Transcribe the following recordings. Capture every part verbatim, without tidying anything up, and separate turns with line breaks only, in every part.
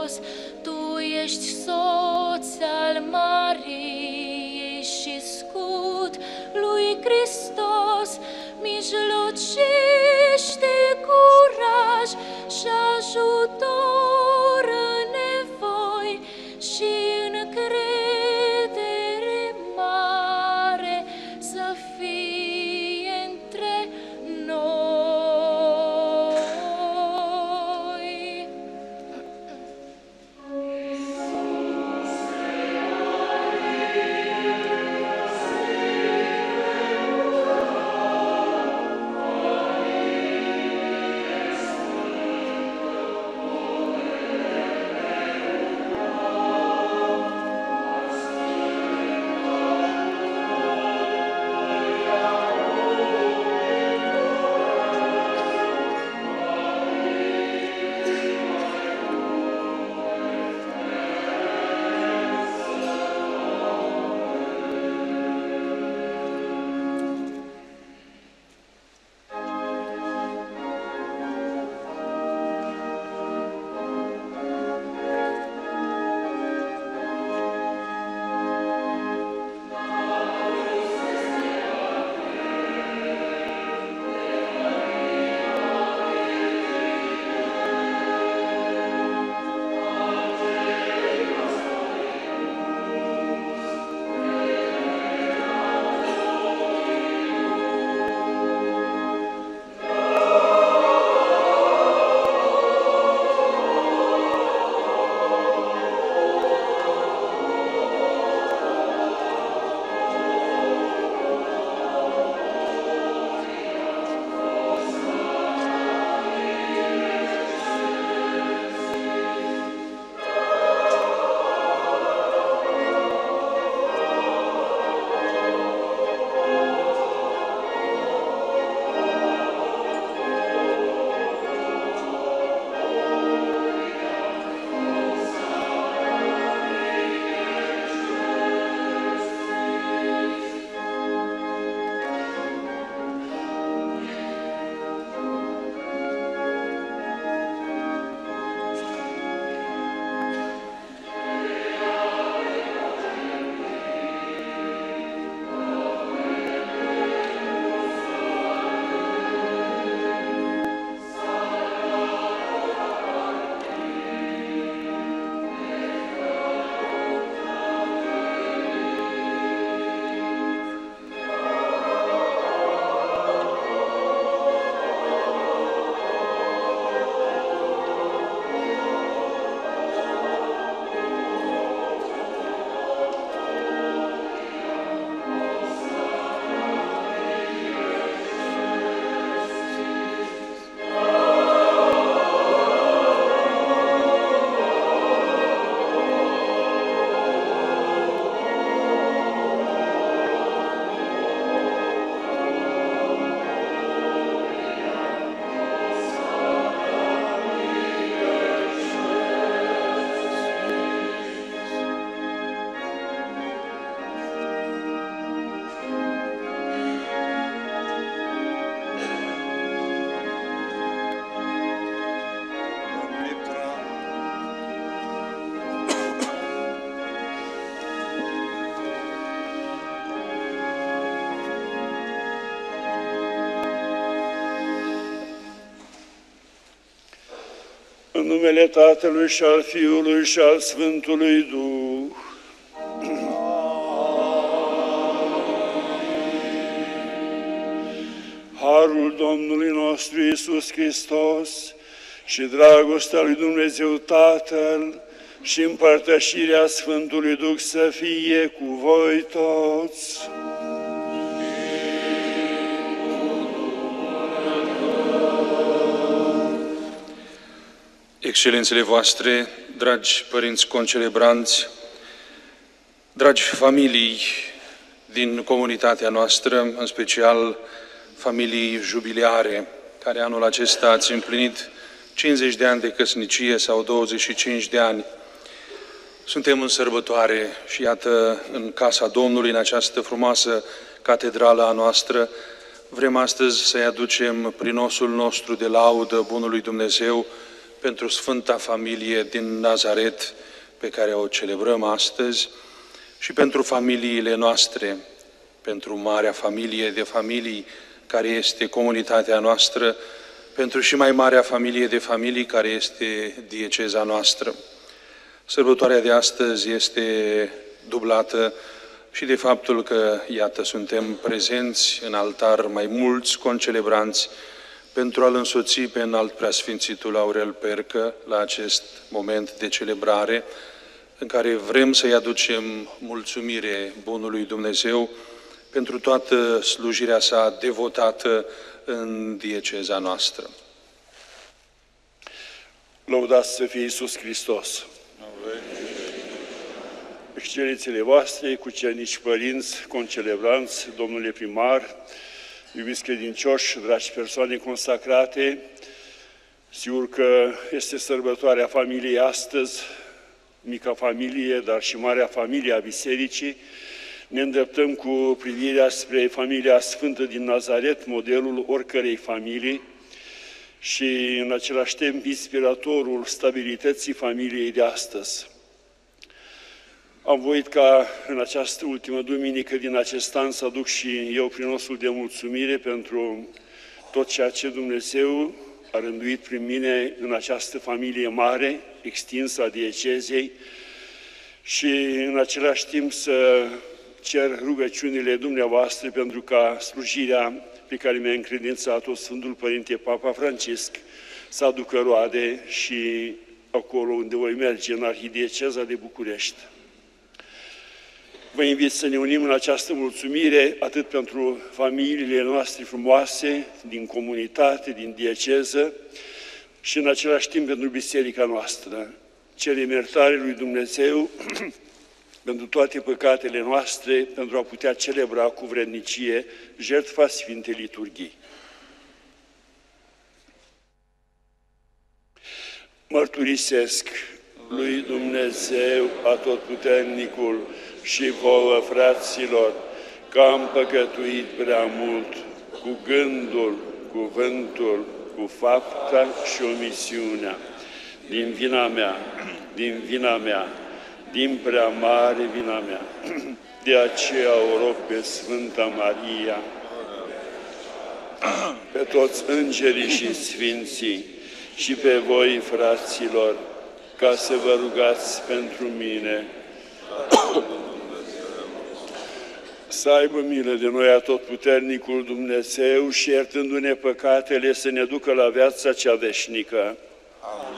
Hristos, Tu ești soț al Mariei și scut lui Hristos, mijlocește curaj și ajutor în nevoi și încredere mare să fie între noi.
În numele Tatălui și al Fiului și al Sfântului Duh. Harul Domnului nostru Iisus Hristos și dragostea lui Dumnezeu Tatăl și împărtășirea Sfântului Duh să fie cu voi toți.
Excelențele voastre, dragi părinți concelebranți, dragi familii din comunitatea noastră, în special familii jubiliare, care anul acesta ați împlinit cincizeci de ani de căsnicie sau douăzeci și cinci de ani. Suntem în sărbătoare și iată, în casa Domnului, în această frumoasă catedrală a noastră, vrem astăzi să-i aducem prinosul nostru de laudă Bunului Dumnezeu pentru Sfânta Familie din Nazaret pe care o celebrăm astăzi și pentru familiile noastre, pentru marea familie de familii care este comunitatea noastră, pentru și mai marea familie de familii care este dieceza noastră. Sărbătoarea de astăzi este dublată și de faptul că, iată, suntem prezenți în altar mai mulți concelebranți pentru a-L însoți pe înalt preasfințitul Aurel Percă la acest moment de celebrare, în care vrem să-i aducem mulțumire bunului Dumnezeu pentru toată slujirea sa devotată în dieceza noastră.
Lăudați să fie Iisus Hristos! Excelențele voastre, cucernici părinți, concelebranți, domnule primar, iubiți credincioși, dragi persoane consacrate, sigur că este sărbătoarea familiei astăzi, mica familie, dar și marea familie a Bisericii. Ne îndreptăm cu privirea spre familia Sfântă din Nazaret, modelul oricărei familii și în același timp inspiratorul stabilității familiei de astăzi. Am voit ca în această ultimă duminică din acest an să aduc și eu prinosul de mulțumire pentru tot ceea ce Dumnezeu a rânduit prin mine în această familie mare, extinsă a diecezei, și în același timp să cer rugăciunile dumneavoastră pentru ca slujirea pe care mi-a încredințat-o Sfântul Părinte Papa Francisc să aducă roade și acolo unde voi merge, în Arhidieceza de București. Vă invit să ne unim în această mulțumire, atât pentru familiile noastre frumoase, din comunitate, din dieceză, și în același timp pentru biserica noastră. Cerem iertare lui Dumnezeu pentru toate păcatele noastre, pentru a putea celebra cu vrednicie jertfa Sfintei Liturghii. Mărturisesc lui Dumnezeu Atotputernicul și vouă, fraților, că am păcătuit prea mult cu gândul, cuvântul, cu fapta și omisiunea, din vina mea, din vina mea, din prea mare vina mea. De aceea o rog pe Sfânta Maria, pe toți îngerii și sfinții și pe voi, fraților, ca să vă rugați pentru mine, să aibă milă de noi Atotputernicul Dumnezeu și, iertându-ne păcatele, să ne ducă la viața cea veșnică. Amin.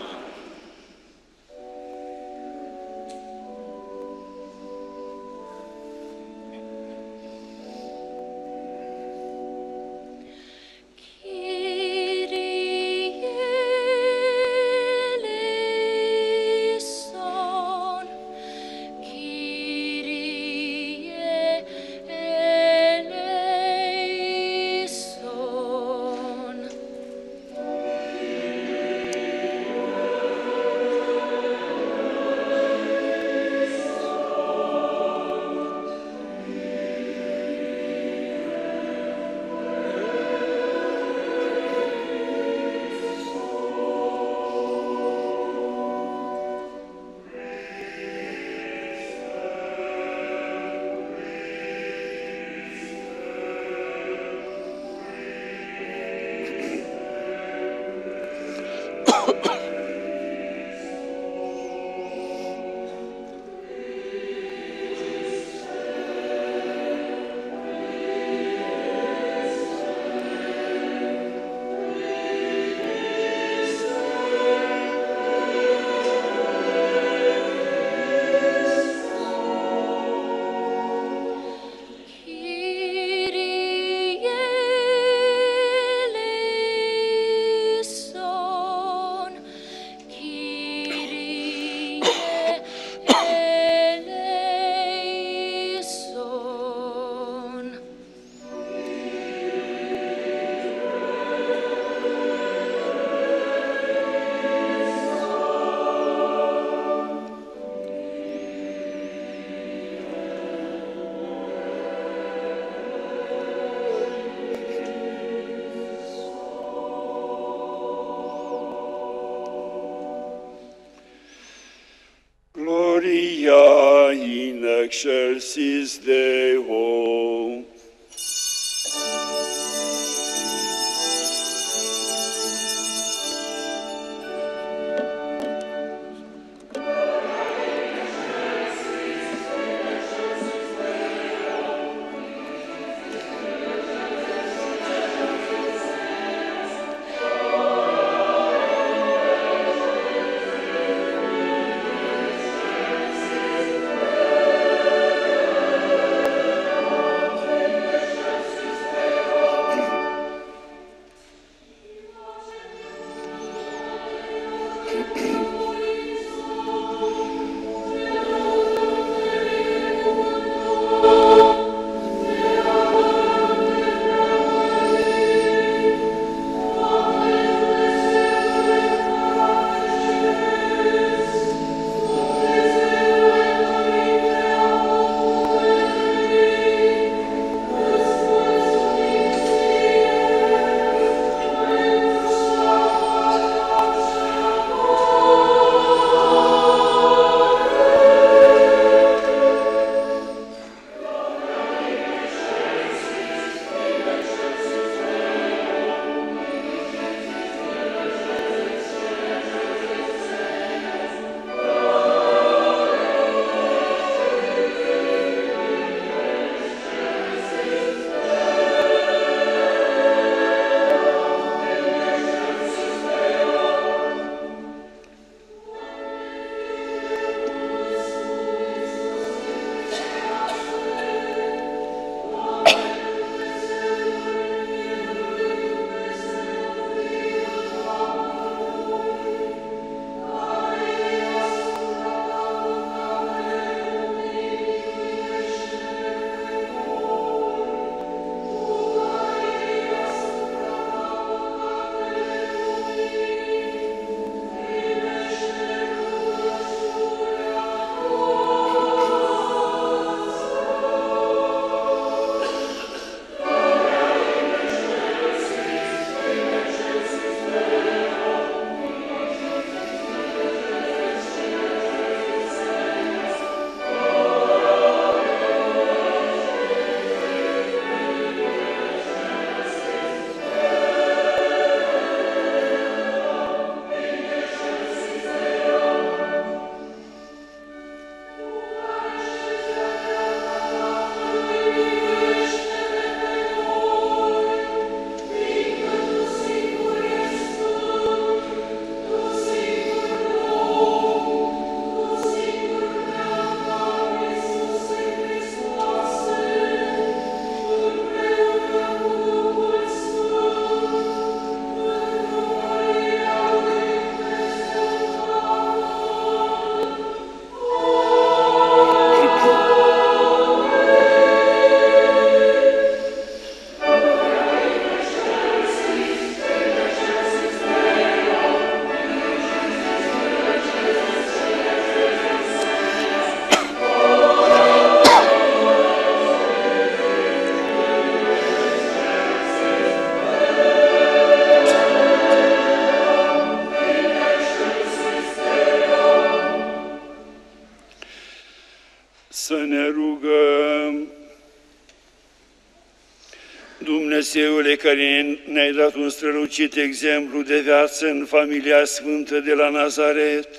gloria in excelsis Deo. Dumnezeule care ne-ai dat un strălucit exemplu de viață în familia sfântă de la Nazaret,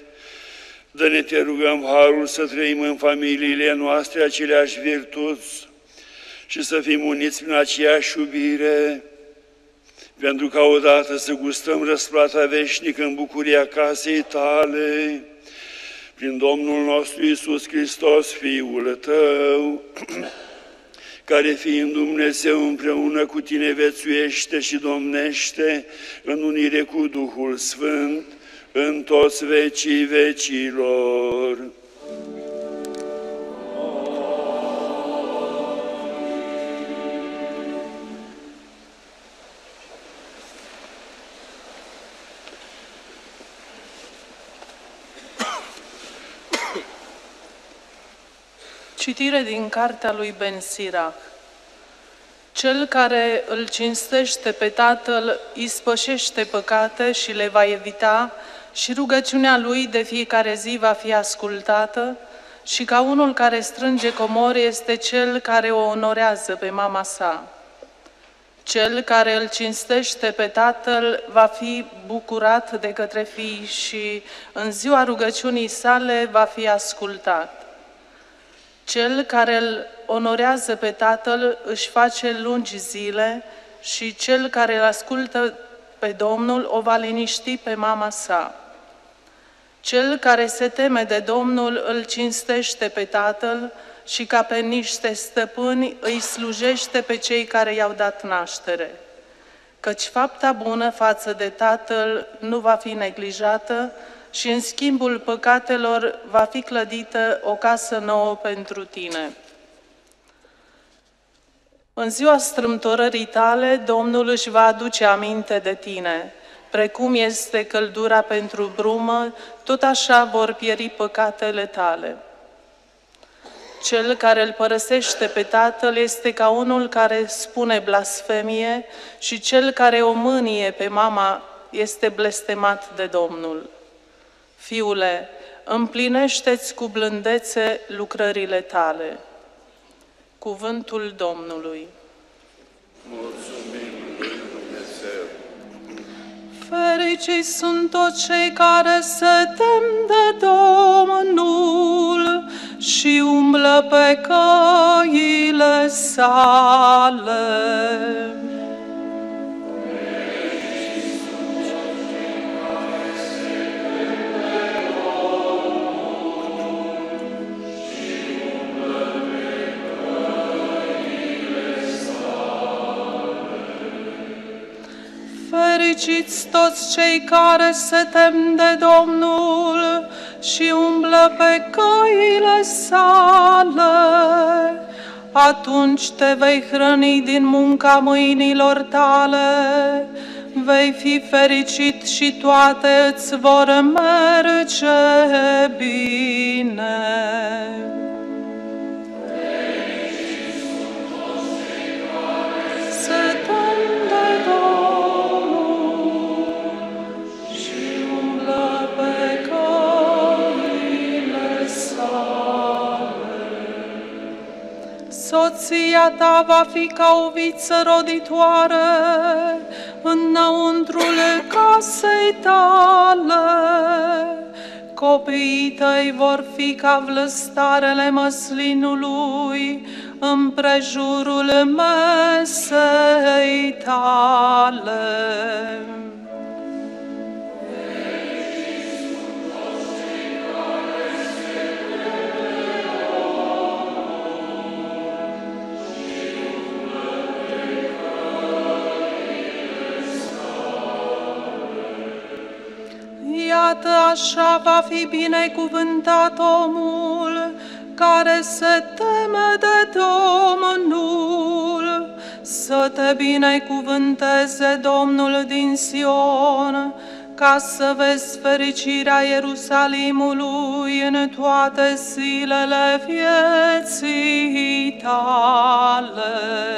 dă-ne, te rugăm, harul să trăim în familiile noastre aceleași virtuți și să fim uniți prin aceeași iubire, pentru ca odată să gustăm răsplata veșnică în bucuria casei Tale, prin Domnul nostru Iisus Hristos, Fiul Tău, care fiind Dumnezeu împreună cu Tine vețuiește și domnește în unire cu Duhul Sfânt, în toți vecii vecilor.
Citire din cartea lui Ben Sirach. Cel care îl cinstește pe Tatăl ispășește păcate și le va evita și rugăciunea lui de fiecare zi va fi ascultată și ca unul care strânge comori este cel care o onorează pe mama sa. Cel care îl cinstește pe tatăl va fi bucurat de către fii și în ziua rugăciunii sale va fi ascultat. Cel care îl onorează pe tatăl își face lungi zile și cel care îl ascultă pe Domnul o va liniști pe mama sa. Cel care se teme de Domnul îl cinstește pe tatăl și ca pe niște stăpâni îi slujește pe cei care i-au dat naștere. Căci fapta bună față de tatăl nu va fi neglijată și în schimbul păcatelor va fi clădită o casă nouă pentru tine. În ziua strâmtorării tale, Domnul își va aduce aminte de tine. Precum este căldura pentru brumă, tot așa vor pieri păcatele tale. Cel care îl părăsește pe tatăl este ca unul care spune blasfemie și cel care o mânie pe mama este blestemat de Domnul. Fiule, împlinește-ți cu blândețe lucrările tale. Cuvântul Domnului.
Mulțumim lui Dumnezeu.
Fericiți sunt toți cei care se tem de Domnul și umblă pe căile sale. Fericiți toți cei care se tem de Domnul și umblă pe căile sale. Atunci te vei hrăni din munca mâinilor tale, vei fi fericit și toate îți vor merge bine. Se tem de Domnul și umblă pe căile sale. Soția ta va fi ca o viță roditoare înăuntrul casei tale. Copiii tăi vor fi ca vlăstarele măslinului împrejurul mesei tale. Iată așa va fi binecuvântat omul care se teme de Domnul. Să te binecuvânteze Domnul din Sion, ca să vezi fericirea Ierusalimului în toate zilele vieții tale.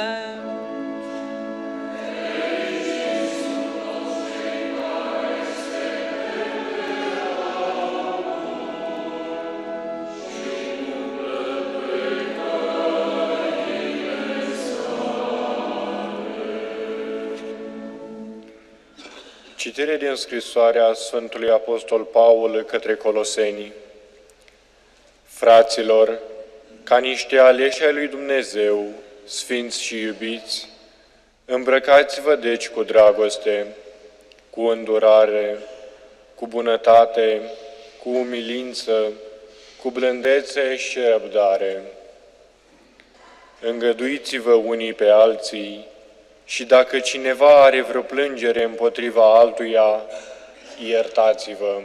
Citire din scrisoarea Sfântului Apostol Paul către Coloseni. Fraților, ca niște aleși ai lui Dumnezeu, sfinți și iubiți, îmbrăcați-vă deci cu dragoste, cu îndurare, cu bunătate, cu umilință, cu blândețe și răbdare. Îngăduiți-vă unii pe alții, și dacă cineva are vreo plângere împotriva altuia, iertați-vă.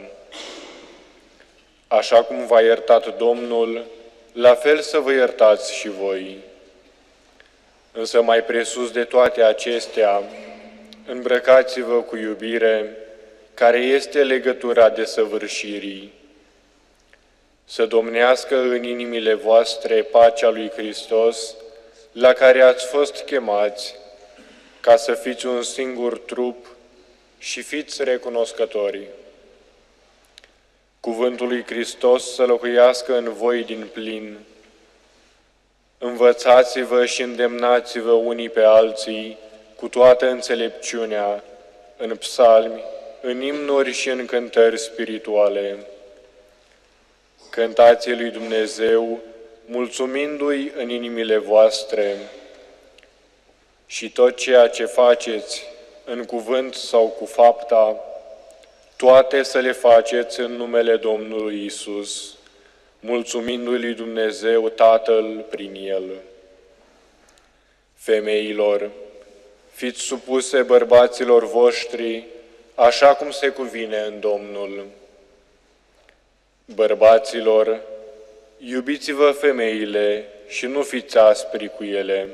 Așa cum v-a iertat Domnul, la fel să vă iertați și voi. Însă mai presus de toate acestea, îmbrăcați-vă cu iubire, care este legătura desăvârșirii. Să domnească în inimile voastre pacea lui Hristos, la care ați fost chemați, ca să fiți un singur trup și fiți recunoscători. Cuvântul lui Hristos să locuiască în voi din plin. Învățați-vă și îndemnați-vă unii pe alții cu toată înțelepciunea, în psalmi, în imnuri și în cântări spirituale. Cântați lui Dumnezeu, mulțumindu-i în inimile voastre, și tot ceea ce faceți, în cuvânt sau cu fapta, toate să le faceți în numele Domnului Isus, mulțumindu-i lui Dumnezeu Tatăl prin El. Femeilor, fiți supuse bărbaților voștri, așa cum se cuvine în Domnul. Bărbaților, iubiți-vă femeile și nu fiți aspri cu ele.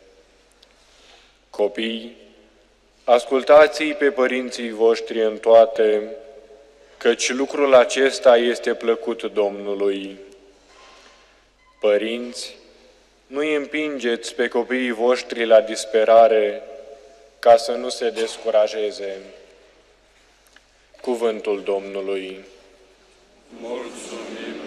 Copii, ascultați-i pe părinții voștri în toate, căci lucrul acesta este plăcut Domnului. Părinți, nu-i împingeți pe copiii voștri la disperare, ca să nu se descurajeze. Cuvântul Domnului.
Mulțumim!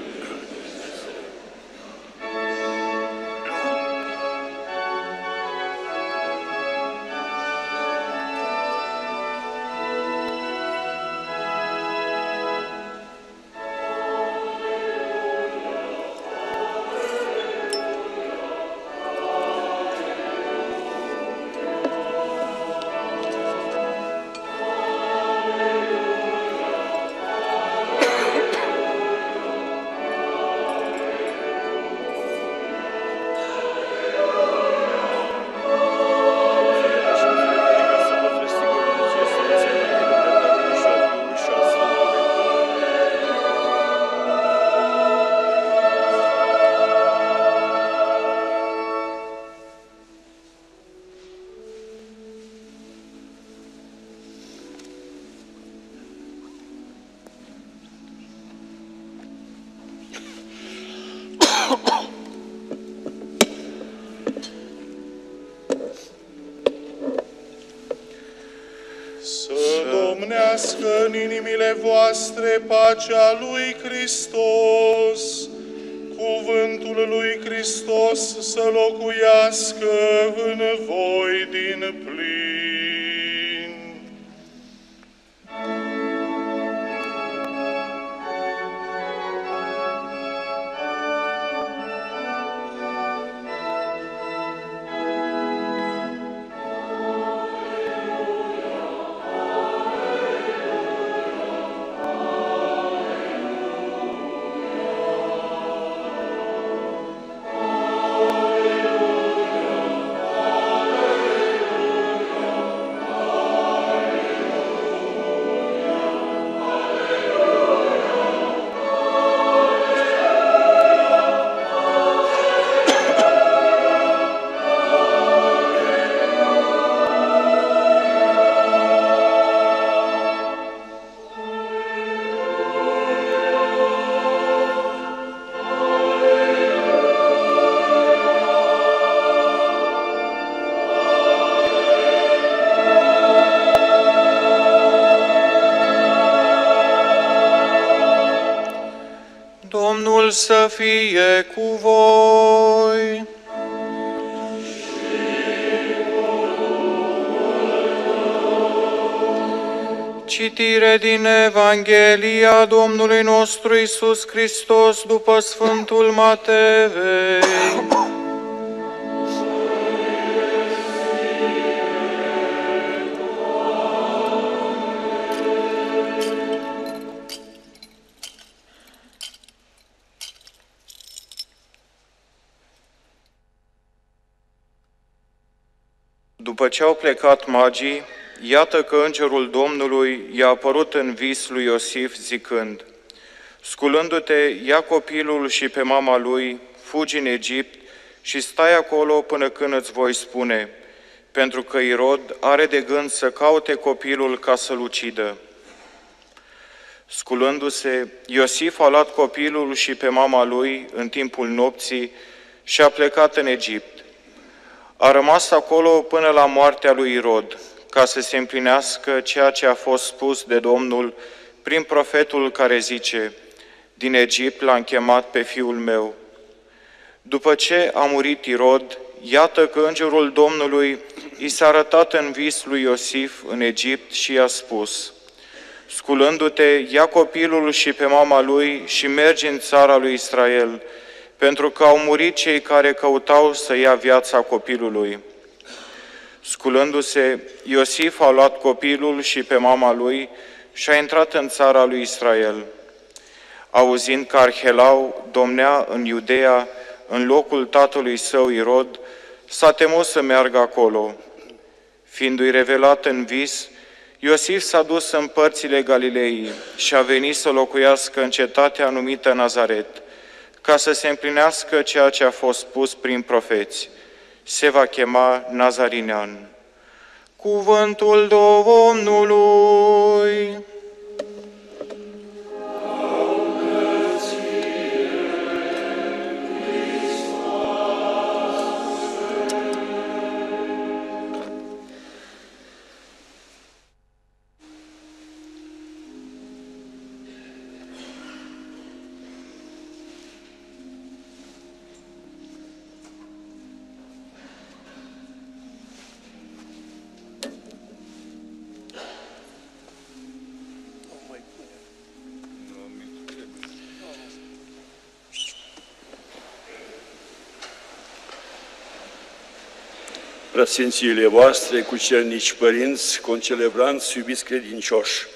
Domnească în inimile voastre pacea lui Hristos. Cuvântul lui Hristos să locuiască în voi din plin.
Domnul să fie cu voi. Citire din Evanghelia Domnului nostru Iisus Hristos după Sfântul Matei. După ce au plecat magii, iată că îngerul Domnului i-a apărut în vis lui Iosif zicând: Sculându-te, ia copilul și pe mama lui, fugi în Egipt și stai acolo până când îți voi spune, pentru că Irod are de gând să caute copilul ca să-l ucidă. Sculându-se, Iosif a luat copilul și pe mama lui în timpul nopții și a plecat în Egipt. A rămas acolo până la moartea lui Irod, ca să se împlinească ceea ce a fost spus de Domnul prin profetul care zice: din Egipt l-am chemat pe fiul meu. După ce a murit Irod, iată că îngerul Domnului i s-a arătat în vis lui Iosif în Egipt și i-a spus: sculându-te, ia copilul și pe mama lui și mergi în țara lui Israel, pentru că au murit cei care căutau să ia viața copilului. Sculându-se, Iosif a luat copilul și pe mama lui și a intrat în țara lui Israel. Auzind că Arhelau domnea în Iudeea, în locul tatălui său Irod, s-a temut să meargă acolo. Fiindu-i revelat în vis, Iosif s-a dus în părțile Galilei și a venit să locuiască în cetatea numită Nazaret, ca să se împlinească ceea ce a fost spus prin profeți: se va chema Nazarinean. Cuvântul Domnului!
Preasfințiile voastre, cu cernici părinți, concelebranți, iubiți credincioși,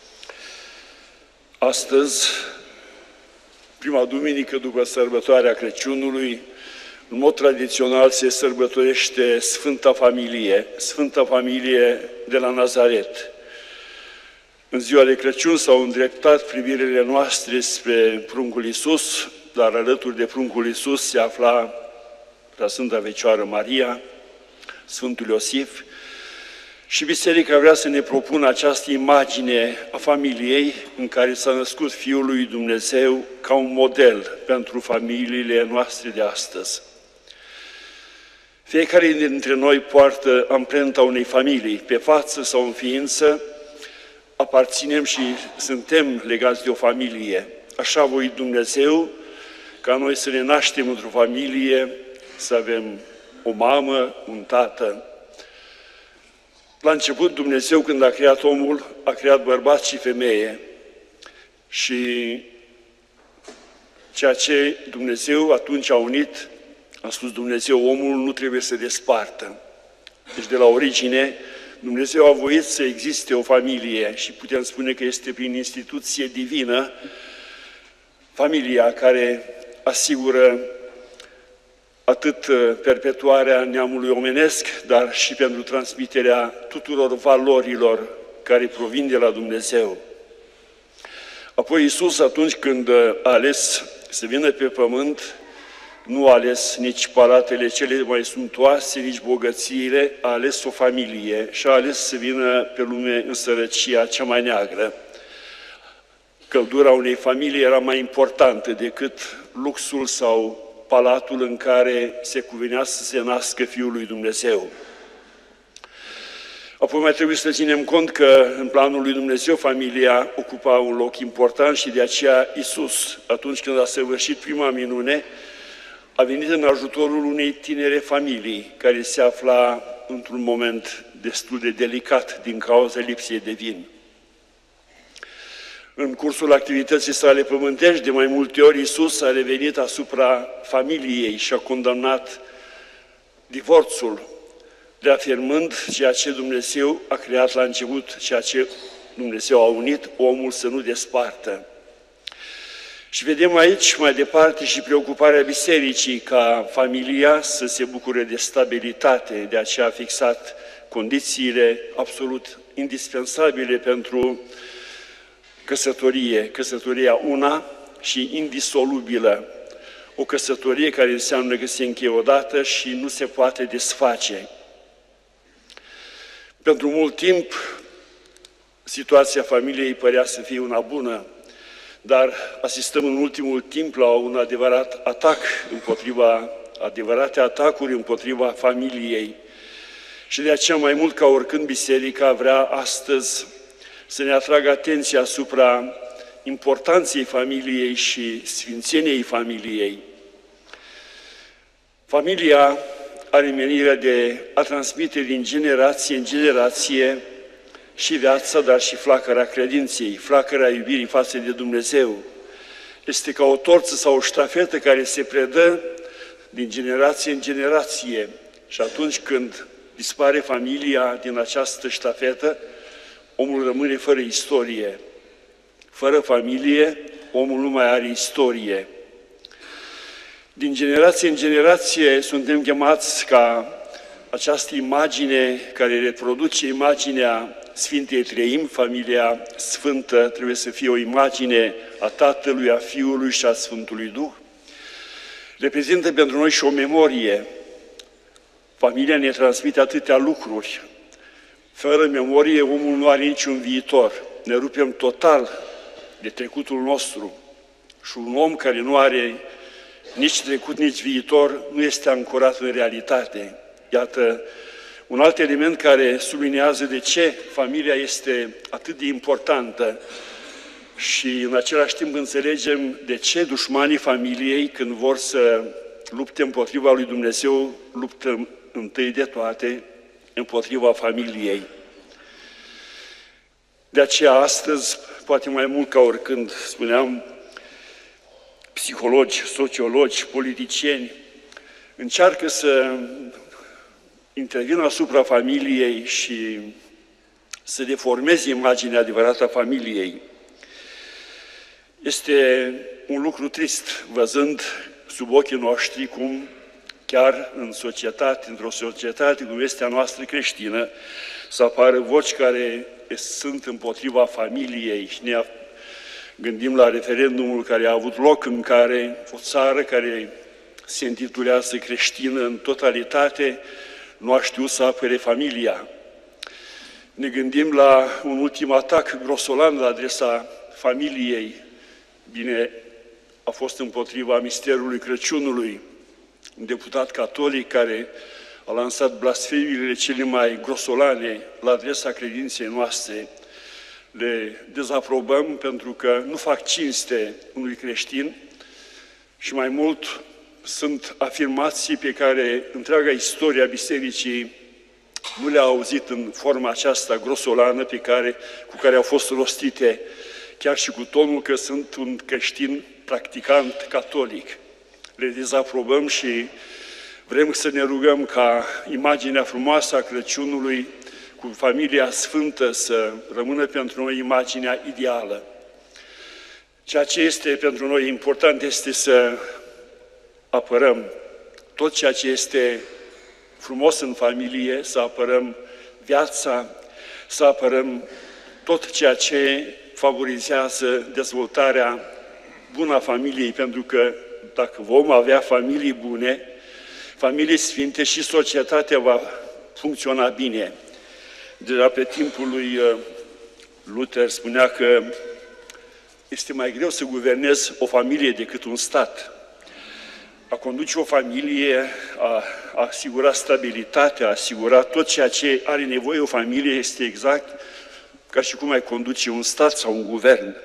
astăzi, prima duminică după sărbătoarea Crăciunului, în mod tradițional se sărbătorește Sfânta Familie, Sfânta Familie de la Nazaret. În ziua de Crăciun s-au îndreptat privirile noastre spre pruncul Iisus, dar alături de pruncul Iisus se afla Preasfânta Fecioară Maria, Sfântul Iosif, și Biserica vrea să ne propună această imagine a familiei în care s-a născut Fiul lui Dumnezeu ca un model pentru familiile noastre de astăzi. Fiecare dintre noi poartă amprenta unei familii, pe față sau în ființă, aparținem și suntem legați de o familie. Așa a voit Dumnezeu ca noi să ne naștem într-o familie, să avem o mamă, un tată. La început, Dumnezeu, când a creat omul, a creat bărbat și femeie. Și ceea ce Dumnezeu atunci a unit, a spus Dumnezeu, omul nu trebuie să despartă. Deci, de la origine, Dumnezeu a voit să existe o familie și putem spune că este prin instituție divină familia care asigură atât perpetuarea neamului omenesc, dar și pentru transmiterea tuturor valorilor care provin de la Dumnezeu. Apoi Iisus, atunci când a ales să vină pe pământ, nu a ales nici palatele cele mai suntoase, nici bogățiile, a ales o familie și a ales să vină pe lume în sărăcia cea mai neagră. Căldura unei familii era mai importantă decât luxul sau palatul în care se cuvenea să se nască Fiul lui Dumnezeu. Apoi mai trebuie să ținem cont că în planul lui Dumnezeu familia ocupa un loc important și de aceea Iisus, atunci când a săvârșit prima minune, a venit în ajutorul unei tinere familii care se afla într-un moment destul de delicat din cauza lipsei de vin. În cursul activității sale pământești, de mai multe ori, Iisus a revenit asupra familiei și a condamnat divorțul, reafirmând ceea ce Dumnezeu a creat la început, ceea ce Dumnezeu a unit, omul să nu despartă. Și vedem aici, mai departe, și preocuparea bisericii ca familia să se bucure de stabilitate, de aceea a fixat condițiile absolut indispensabile pentru căsătorie, căsătoria una și indisolubilă. O căsătorie care înseamnă că se încheie odată și nu se poate desface. Pentru mult timp, situația familiei părea să fie una bună, dar asistăm în ultimul timp la un adevărat atac împotriva, adevărate atacuri împotriva familiei. Și de aceea, mai mult ca oricând, Biserica vrea astăzi să ne atragă atenția asupra importanței familiei și sfințeniei familiei. Familia are menirea de a transmite din generație în generație și viața, dar și flacăra credinței, flacăra iubirii față de Dumnezeu. Este ca o torță sau o ștafetă care se predă din generație în generație. Și atunci când dispare familia din această ștafetă, omul rămâne fără istorie. Fără familie, omul nu mai are istorie. Din generație în generație suntem chemați ca această imagine care reproduce imaginea Sfintei Treimi, familia Sfântă, trebuie să fie o imagine a Tatălui, a Fiului și a Sfântului Duh. Reprezintă pentru noi și o memorie. Familia ne transmite atâtea lucruri. Fără memorie, omul nu are niciun viitor. Ne rupem total de trecutul nostru. Și un om care nu are nici trecut, nici viitor, nu este ancorat în realitate. Iată, un alt element care sublinează de ce familia este atât de importantă și în același timp înțelegem de ce dușmanii familiei, când vor să lupte împotriva lui Dumnezeu, luptă întâi de toate împotriva familiei. De aceea astăzi, poate mai mult ca oricând, spuneam, psihologi, sociologi, politicieni încearcă să intervină asupra familiei și să deformeze imaginea adevărată a familiei. Este un lucru trist, văzând sub ochii noștri cum chiar în societate, într-o societate cum este a noastră creștină, să apară voci care sunt împotriva familiei. Ne gândim la referendumul care a avut loc, în care o țară care se intitulează creștină în totalitate nu a știut să apere familia. Ne gândim la un ultim atac grosolan la adresa familiei. Bine, a fost împotriva misterului Crăciunului, un deputat catolic care a lansat blasfemiile cele mai grosolane la adresa credinței noastre. Le dezaprobăm pentru că nu fac cinste unui creștin și mai mult sunt afirmații pe care întreaga istoria Bisericii nu le-a auzit în forma aceasta grosolană pe care, cu care au fost rostite, chiar și cu tonul că sunt un creștin practicant catolic. Le dezaprobăm și vrem să ne rugăm ca imaginea frumoasă a Crăciunului cu familia sfântă să rămână pentru noi imaginea ideală. Ceea ce este pentru noi important este să apărăm tot ceea ce este frumos în familie, să apărăm viața, să apărăm tot ceea ce favorizează dezvoltarea bună a familiei, pentru că dacă vom avea familii bune, familii sfinte, și societatea va funcționa bine. Deja pe timpul lui Luther spunea că este mai greu să guvernezi o familie decât un stat. A conduce o familie, a, a asigura stabilitatea, a asigura tot ceea ce are nevoie o familie este exact ca și cum ai conduce un stat sau un guvern.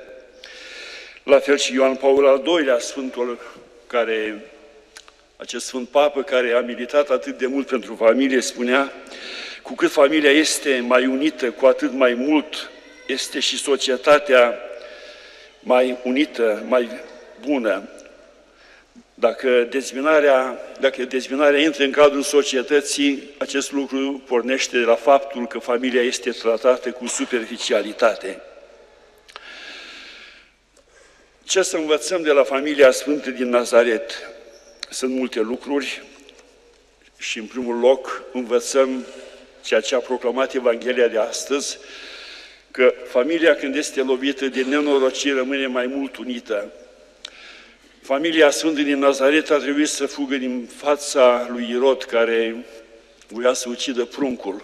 La fel și Ioan Paul al doilea, Sfântul care, acest Sfânt Papă care a militat atât de mult pentru familie, spunea: cu cât familia este mai unită, cu atât mai mult este și societatea mai unită, mai bună. Dacă dezbinarea, dacă dezbinarea intră în cadrul societății, acest lucru pornește de la faptul că familia este tratată cu superficialitate. Ce să învățăm de la familia Sfântă din Nazaret? Sunt multe lucruri și, în primul loc, învățăm ceea ce a proclamat Evanghelia de astăzi, că familia, când este lovită de nenorocire, rămâne mai mult unită. Familia Sfântă din Nazaret a trebuit să fugă din fața lui Irod, care voia să ucidă pruncul.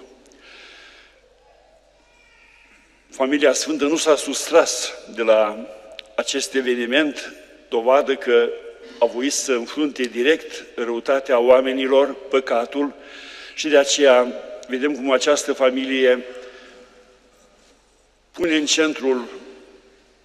Familia Sfântă nu s-a sustras de la acest eveniment, dovadă că a voit să înfrunte direct răutatea oamenilor, păcatul, și de aceea vedem cum această familie pune în centrul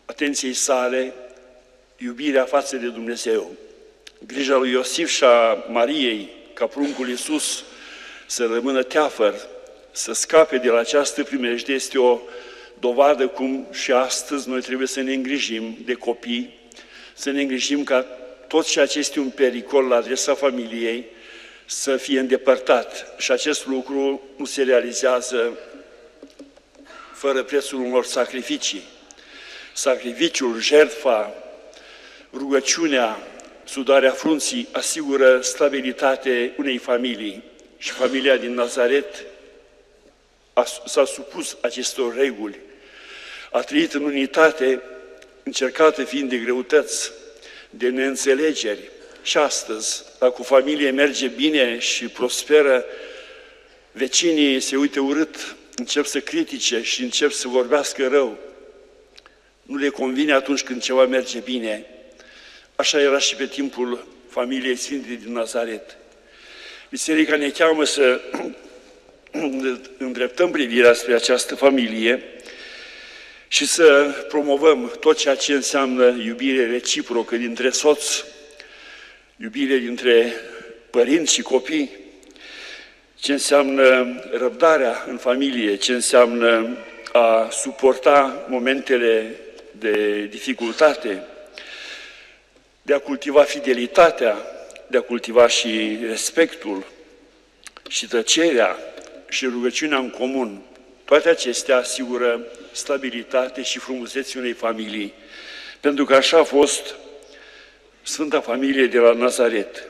atenției sale iubirea față de Dumnezeu. Grija lui Iosif și a Mariei, ca pruncul Iisus să rămână teafăr, să scape de la această primejdie, este o dovadă cum și astăzi noi trebuie să ne îngrijim de copii, să ne îngrijim ca tot ceea ce este un pericol la adresa familiei să fie îndepărtat. Și acest lucru nu se realizează fără prețul unor sacrificii. Sacrificiul, jertfa, rugăciunea, sudarea frunții asigură stabilitate unei familii. Și familia din Nazaret s-a supus acestor reguli. A trăit în unitate, încercată fiind de greutăți, de neînțelegeri. Și astăzi, dacă o familie merge bine și prosperă, vecinii se uită urât, încep să critice și încep să vorbească rău. Nu le convine atunci când ceva merge bine. Așa era și pe timpul familiei Sfintei din Nazaret. Biserica ne cheamă să îndreptăm privirea spre această familie și să promovăm tot ceea ce înseamnă iubire reciprocă dintre soți, iubire dintre părinți și copii, ce înseamnă răbdarea în familie, ce înseamnă a suporta momentele de dificultate, de a cultiva fidelitatea, de a cultiva și respectul, și tăcerea, și rugăciunea în comun. Toate acestea asigură stabilitate și frumusețe unei familii, pentru că așa a fost Sfânta Familie de la Nazaret.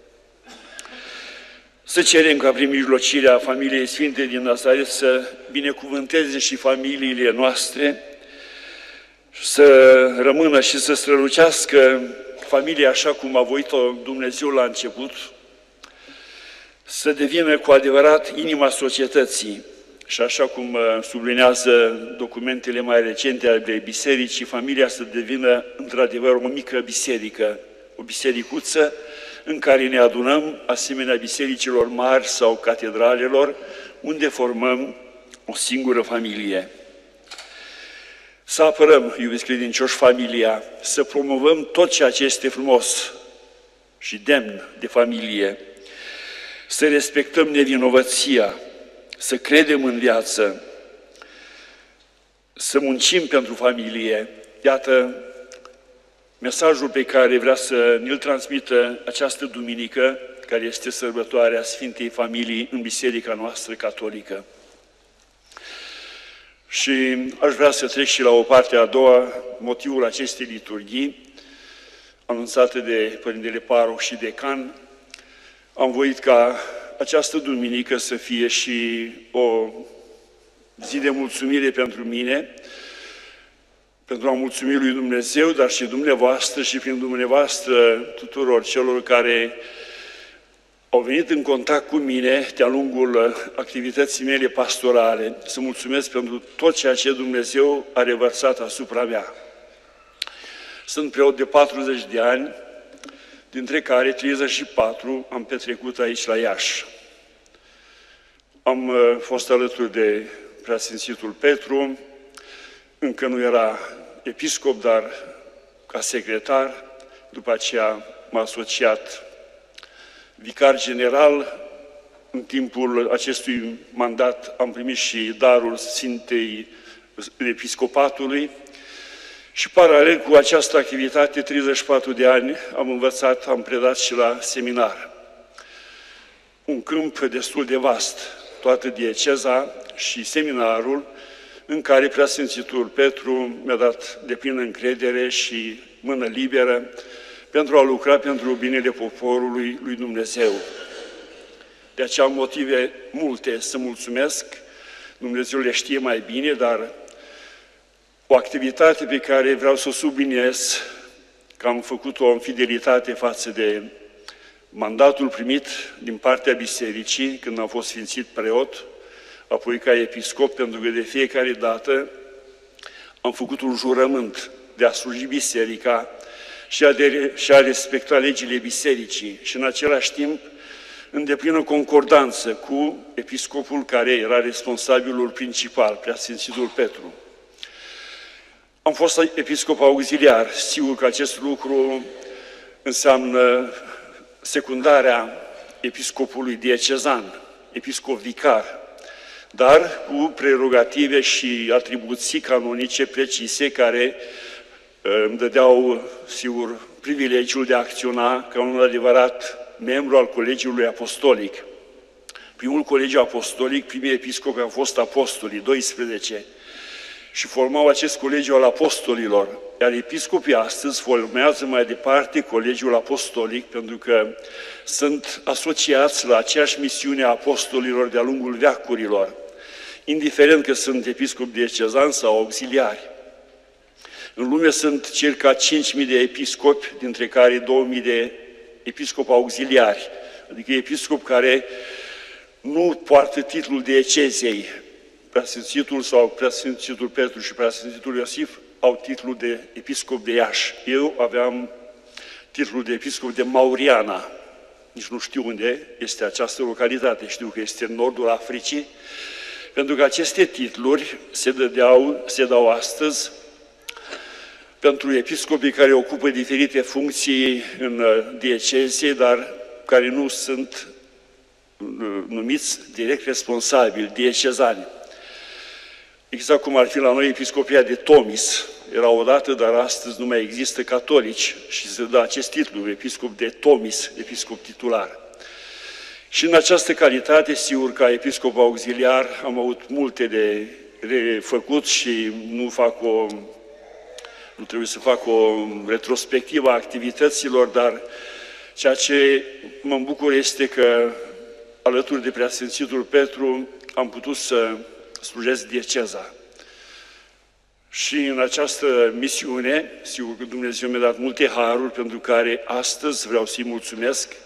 Să cerem ca prin mijlocirea familiei Sfinte din Nazaret să binecuvânteze și familiile noastre, să rămână și să strălucească familia așa cum a voit-o Dumnezeu la început, să devină cu adevărat inima societății. Și așa cum sublinează documentele mai recente ale bisericii, familia să devină într-adevăr o mică biserică, o bisericuță în care ne adunăm asemenea bisericilor mari sau catedralelor, unde formăm o singură familie. Să apărăm, iubiți credincioși, familia, să promovăm tot ceea ce este frumos și demn de familie, să respectăm nevinovăția, să credem în viață, să muncim pentru familie. Iată mesajul pe care vrea să ne-l transmită această duminică, care este sărbătoarea Sfintei Familii în Biserica noastră catolică. Și aș vrea să trec și la o parte a doua, motivul acestei liturghii, anunțate de Părintele Paroh și Decan. Am voit ca această duminică să fie și o zi de mulțumire pentru mine, pentru a mulțumi lui Dumnezeu, dar și dumneavoastră și prin dumneavoastră tuturor celor care au venit în contact cu mine de-a lungul activității mele pastorale. Să mulțumesc pentru tot ceea ce Dumnezeu a revărsat asupra mea. Sunt preot de patruzeci de ani, dintre care treizeci și patru am petrecut aici la Iași. Am fost alături de Preasfințitul Petru, încă nu era episcop, dar ca secretar, după aceea m-a asociat vicar general. În timpul acestui mandat am primit și darul Sfintei Episcopatului și paralel cu această activitate, treizeci și patru de ani, am învățat, am predat și la seminar. Un câmp destul de vast, toată dieceza și seminarul, în care Preasfințitul Petru mi-a dat deplină încredere și mână liberă pentru a lucra pentru binele poporului lui Dumnezeu. De aceea am motive multe să mulțumesc, Dumnezeu le știe mai bine, dar o activitate pe care vreau să o subliniez, că am făcut-o în fidelitate față de mandatul primit din partea bisericii, când am fost sfințit preot, apoi ca episcop, pentru că de fiecare dată am făcut un jurământ de a sluji biserica și a, de, și a respecta legile bisericii și în același timp în deplină concordanță cu episcopul care era responsabilul principal, Preasfințitul Petru. Am fost episcop auxiliar. Sigur că acest lucru înseamnă secundarea episcopului diecezan, episcop vicar, dar cu prerogative și atribuții canonice precise care îmi dădeau, sigur, privilegiul de a acționa ca un adevărat membru al Colegiului Apostolic. Primul Colegiu Apostolic, primii episcopi au fost apostolii, doisprezece, și formau acest Colegiu al Apostolilor. Iar episcopii astăzi formează mai departe Colegiul Apostolic, pentru că sunt asociați la aceeași misiune a apostolilor de-a lungul veacurilor, indiferent că sunt episcopi diecezani sau auxiliari. În lume sunt circa cinci mii de episcopi, dintre care două mii de episcopi auxiliari, adică episcopi care nu poartă titlul diecezei. Preasfințitul sau Preasfințitul Petru și Preasfințitul Iosif au titlul de episcop de Iași. Eu aveam titlul de episcop de Mauriana. Nici nu știu unde este această localitate, știu că este în nordul Africii, pentru că aceste titluri se, dădeau, se dau astăzi pentru episcopii care ocupă diferite funcții în dieceze, dar care nu sunt numiți direct responsabili, diecezani. Exact cum ar fi la noi episcopia de Tomis. Era odată, dar astăzi nu mai există catolici și se dă acest titlu, episcop de Tomis, episcop titular. Și în această calitate, sigur, ca episcop auxiliar, am avut multe de refăcut și nu fac o... nu trebuie să fac o retrospectivă a activităților, dar ceea ce mă bucur este că, alături de Preasfințitul Petru, am putut să slujesc dieceza. Și în această misiune, sigur că Dumnezeu mi-a dat multe haruri pentru care astăzi vreau să-i mulțumesc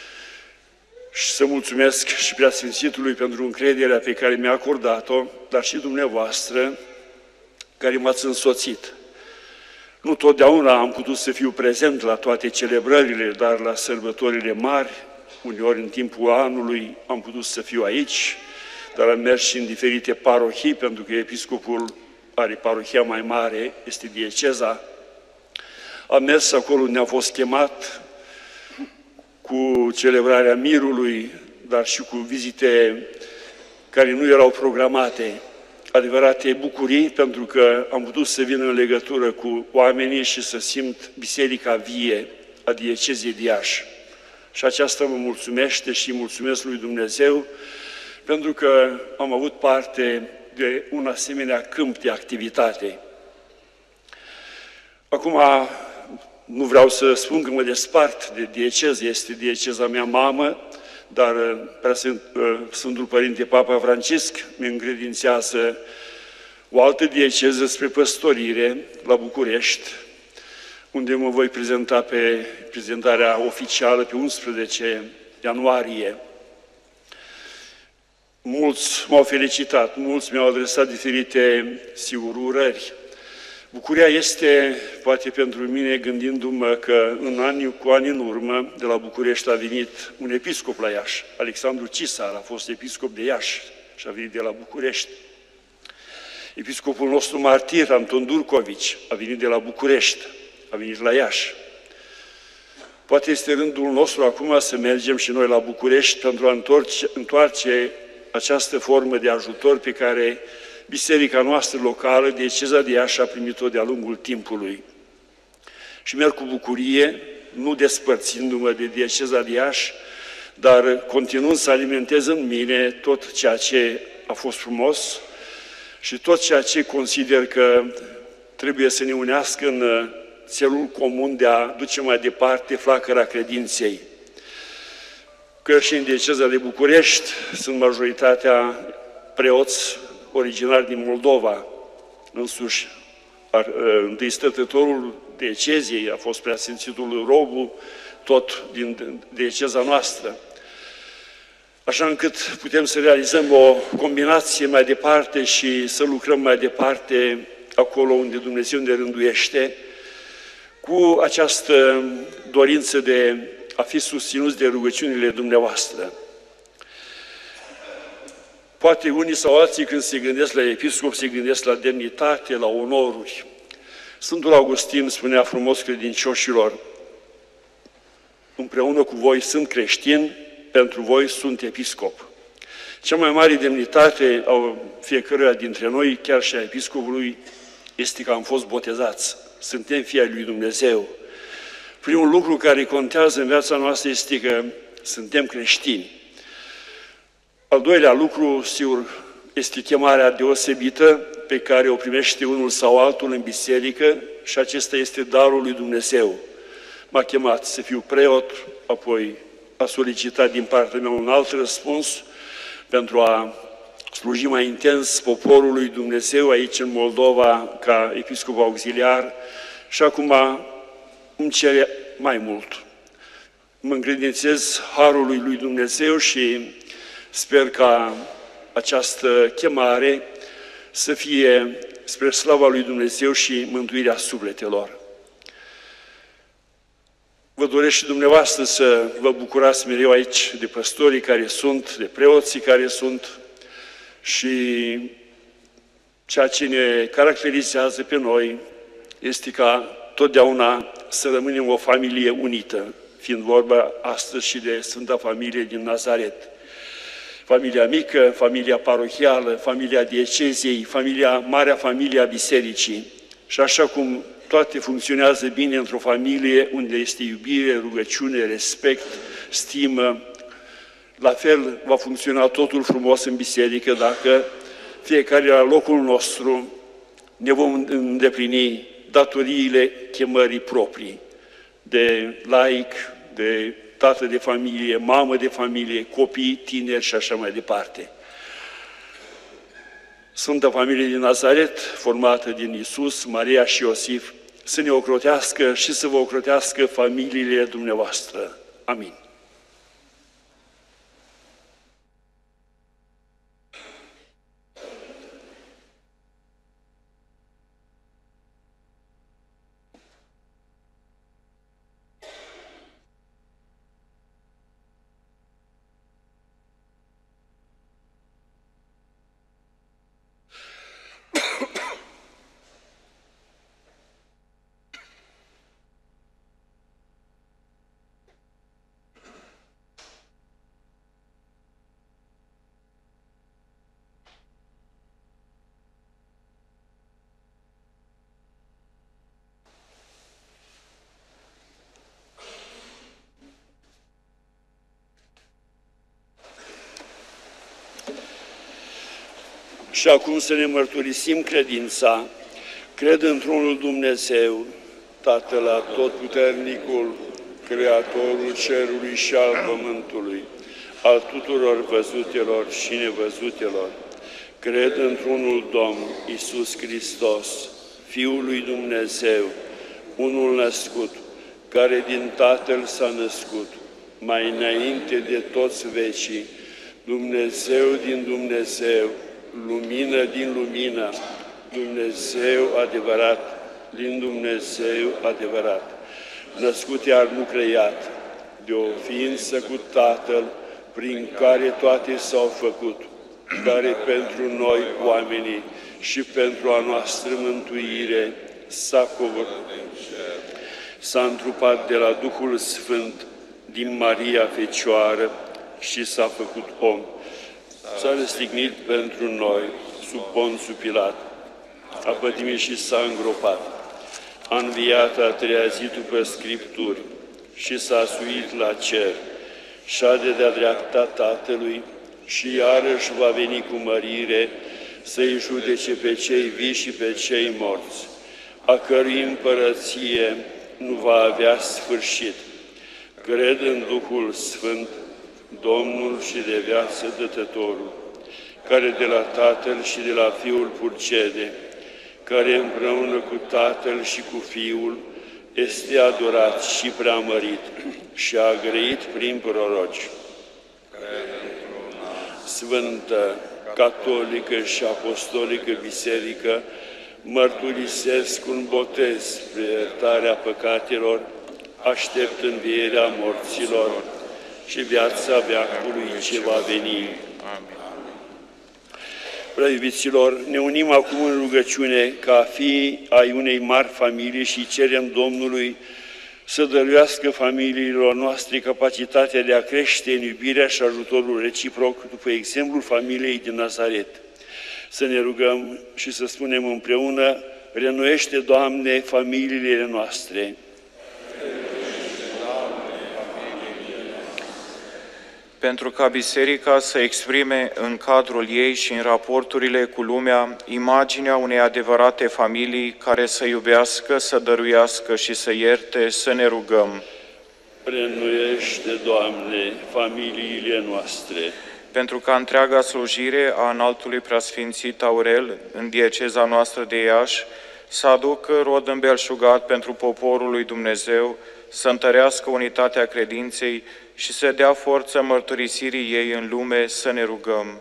și să mulțumesc și Preasfințitului pentru încrederea pe care mi-a acordat-o, dar și dumneavoastră care m-ați însoțit. Nu totdeauna am putut să fiu prezent la toate celebrările, dar la sărbătorile mari, uneori în timpul anului am putut să fiu aici, dar am mers și în diferite parohii, pentru că episcopul are parohia mai mare, este dieceza. Am mers acolo unde am fost chemat cu celebrarea mirului, dar și cu vizite care nu erau programate, adevărate bucurii, pentru că am putut să vin în legătură cu oamenii și să simt biserica vie a diecezei de Iași. Și aceasta mă mulțumește și mulțumesc lui Dumnezeu, pentru că am avut parte de un asemenea câmp de activitate. Acum, nu vreau să spun că mă despart de dieceză, este dieceza mea mamă, dar Sfântul Părinte Papa Francisc mi încredințează o altă dieceză spre păstorire la București, unde mă voi prezenta pe prezentarea oficială pe unsprezece ianuarie. Mulți m-au felicitat, mulți mi-au adresat diferite, sigur, urări. Bucuria este, poate pentru mine, gândindu-mă că în anii, cu ani în urmă, de la București a venit un episcop la Iași. Alexandru Cisar a fost episcop de Iași și a venit de la București. Episcopul nostru martir, Anton Durcovici, a venit de la București, a venit la Iași. Poate este rândul nostru acum să mergem și noi la București pentru a întoarce, întoarce această formă de ajutor pe care biserica noastră locală, dieceza de Iași, a primit-o de-a lungul timpului. Și merg cu bucurie, nu despărțindu-mă de dieceza de Iași, dar continuând să alimentez în mine tot ceea ce a fost frumos și tot ceea ce consider că trebuie să ne unească în țelul comun de a duce mai departe flacăra credinței. Creștini dieceza de București sunt majoritatea preoți originari din Moldova. Însuși, întâi stătătorul diecezei a fost Preasfințitul Robu, tot din dieceza noastră. Așa încât putem să realizăm o combinație mai departe și să lucrăm mai departe acolo unde Dumnezeu ne rânduiește, cu această dorință de a fi susținuți de rugăciunile dumneavoastră. Poate unii sau alții când se gândesc la episcop, se gândesc la demnitate, la onoruri. Sfântul Augustin spunea frumos credincioșilor: împreună cu voi sunt creștin, pentru voi sunt episcop. Cea mai mare demnitate a fiecăruia dintre noi, chiar și a episcopului, este că am fost botezați. Suntem fii ai lui Dumnezeu. Primul lucru care contează în viața noastră este că suntem creștini. Al doilea lucru, sigur, este chemarea deosebită pe care o primește unul sau altul în biserică și acesta este darul lui Dumnezeu. M-a chemat să fiu preot, apoi a solicitat din partea mea un alt răspuns pentru a sluji mai intens poporul lui Dumnezeu aici în Moldova ca episcop auxiliar și acum îmi cere mai mult. Mă încredințez harului lui Dumnezeu și sper ca această chemare să fie spre slava lui Dumnezeu și mântuirea sufletelor. Vă doresc și dumneavoastră să vă bucurați mereu aici de păstorii care sunt, de preoții care sunt și ceea ce ne caracterizează pe noi este ca totdeauna să rămânem o familie unită, fiind vorba astăzi și de Sfânta Familie din Nazaret. Familia mică, familia parohială, familia dieceziei, familia, marea familie a bisericii. Și așa cum toate funcționează bine într-o familie unde este iubire, rugăciune, respect, stimă, la fel va funcționa totul frumos în biserică dacă fiecare la locul nostru ne vom îndeplini datoriile chemării proprii de laic, de tată de familie, mamă de familie, copii, tineri și așa mai departe. Sfânta Familie din Nazaret, formată din Iisus, Maria și Iosif, să ne ocrotească și să vă ocrotească familiile dumneavoastră. Amin. Și acum să ne mărturisim credința. Cred într-unul Dumnezeu, Tatăl Atotputernicul, Creatorul cerului și al pământului, al tuturor văzutelor și nevăzutelor. Cred într-unul Domn, Iisus Hristos, Fiul lui Dumnezeu, unul născut, care din Tatăl s-a născut, mai înainte de toți vecii, Dumnezeu din Dumnezeu, lumină din lumină, Dumnezeu adevărat, din Dumnezeu adevărat, născut iar nu creat, de o ființă cu Tatăl, prin care toate s-au făcut, care pentru noi, oamenii, și pentru a noastră mântuire s-a coborât, s-a întrupat de la Duhul Sfânt din Maria Fecioară și s-a făcut om. S-a răstignit pentru noi sub Ponțiu Pilat, a pătimit și s-a îngropat, a înviat a treia zi după Scripturi și s-a suit la cer, șade de-a dreapta Tatălui și iarăși va veni cu mărire să-i judece pe cei vii și pe cei morți, a cărui împărăție nu va avea sfârșit. Cred în Duhul Sfânt, Domnul și de viață dătătorul, care de la Tatăl și de la Fiul purcede, care împreună cu Tatăl și cu Fiul este adorat și preamărit și a grăit prin proroci. Sfântă, catolică și apostolică biserică, mărturisesc un botez spre iertarea păcatelor, aștept învierea morților și viața veacului ce va veni. Prea iubiților, ne unim acum în rugăciune ca fii ai unei mari familii și cerem Domnului să dăruiască familiilor noastre capacitatea de a crește în iubirea și ajutorul reciproc după exemplul familiei din Nazaret. Să ne rugăm și să spunem împreună: reînnoiește, Doamne, familiile noastre.
Pentru ca Biserica să exprime în cadrul ei și în raporturile cu lumea imaginea unei adevărate familii care să iubească, să dăruiască și să ierte, să ne rugăm.
Reînnoiește, Doamne, familiile noastre.
Pentru ca întreaga slujire a Înaltului Preasfințit Aurel în dieceza noastră de Iași să aducă rod îmbelșugat pentru poporul lui Dumnezeu, să întărească unitatea credinței și să dea forță mărturisirii ei în lume, să ne rugăm.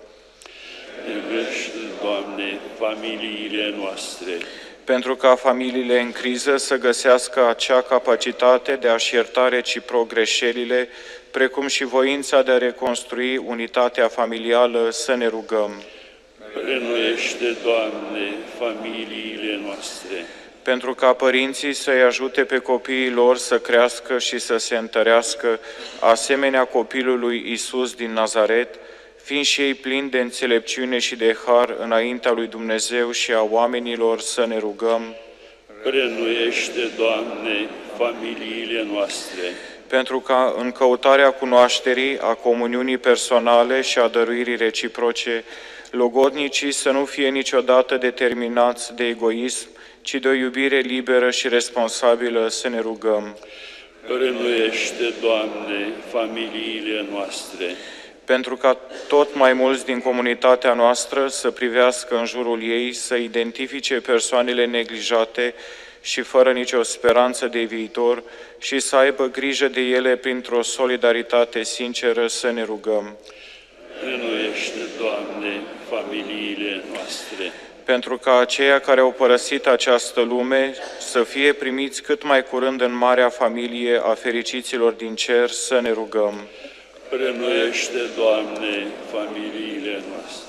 Iubește, Doamne, familiile noastre.
Pentru ca familiile în criză să găsească acea capacitate de a-și ierta reciproc greșelile, precum și voința de a reconstrui unitatea familială, să ne rugăm.
Reînnoiește, Doamne, familiile noastre.
Pentru ca părinții să-i ajute pe copiii lor să crească și să se întărească, asemenea copilului Iisus din Nazaret, fiind și ei plini de înțelepciune și de har înaintea lui Dumnezeu și a oamenilor, să ne rugăm.
Reînnoiește, Doamne, familiile noastre.
Pentru ca în căutarea cunoașterii, a comuniunii personale și a dăruirii reciproce, logodnicii să nu fie niciodată determinați de egoism, ci de o iubire liberă și responsabilă, să ne rugăm.
Reînnoiește, Doamne, familiile noastre.
Pentru ca tot mai mulți din comunitatea noastră să privească în jurul ei, să identifice persoanele neglijate și fără nicio speranță de viitor și să aibă grijă de ele printr-o solidaritate sinceră, să ne rugăm.
Reînnoiește, Doamne, familiile noastre.
Pentru ca aceia care au părăsit această lume să fie primiți cât mai curând în marea familie a fericiților din cer, să ne rugăm.
Reînnoiește, Doamne, familiile noastre.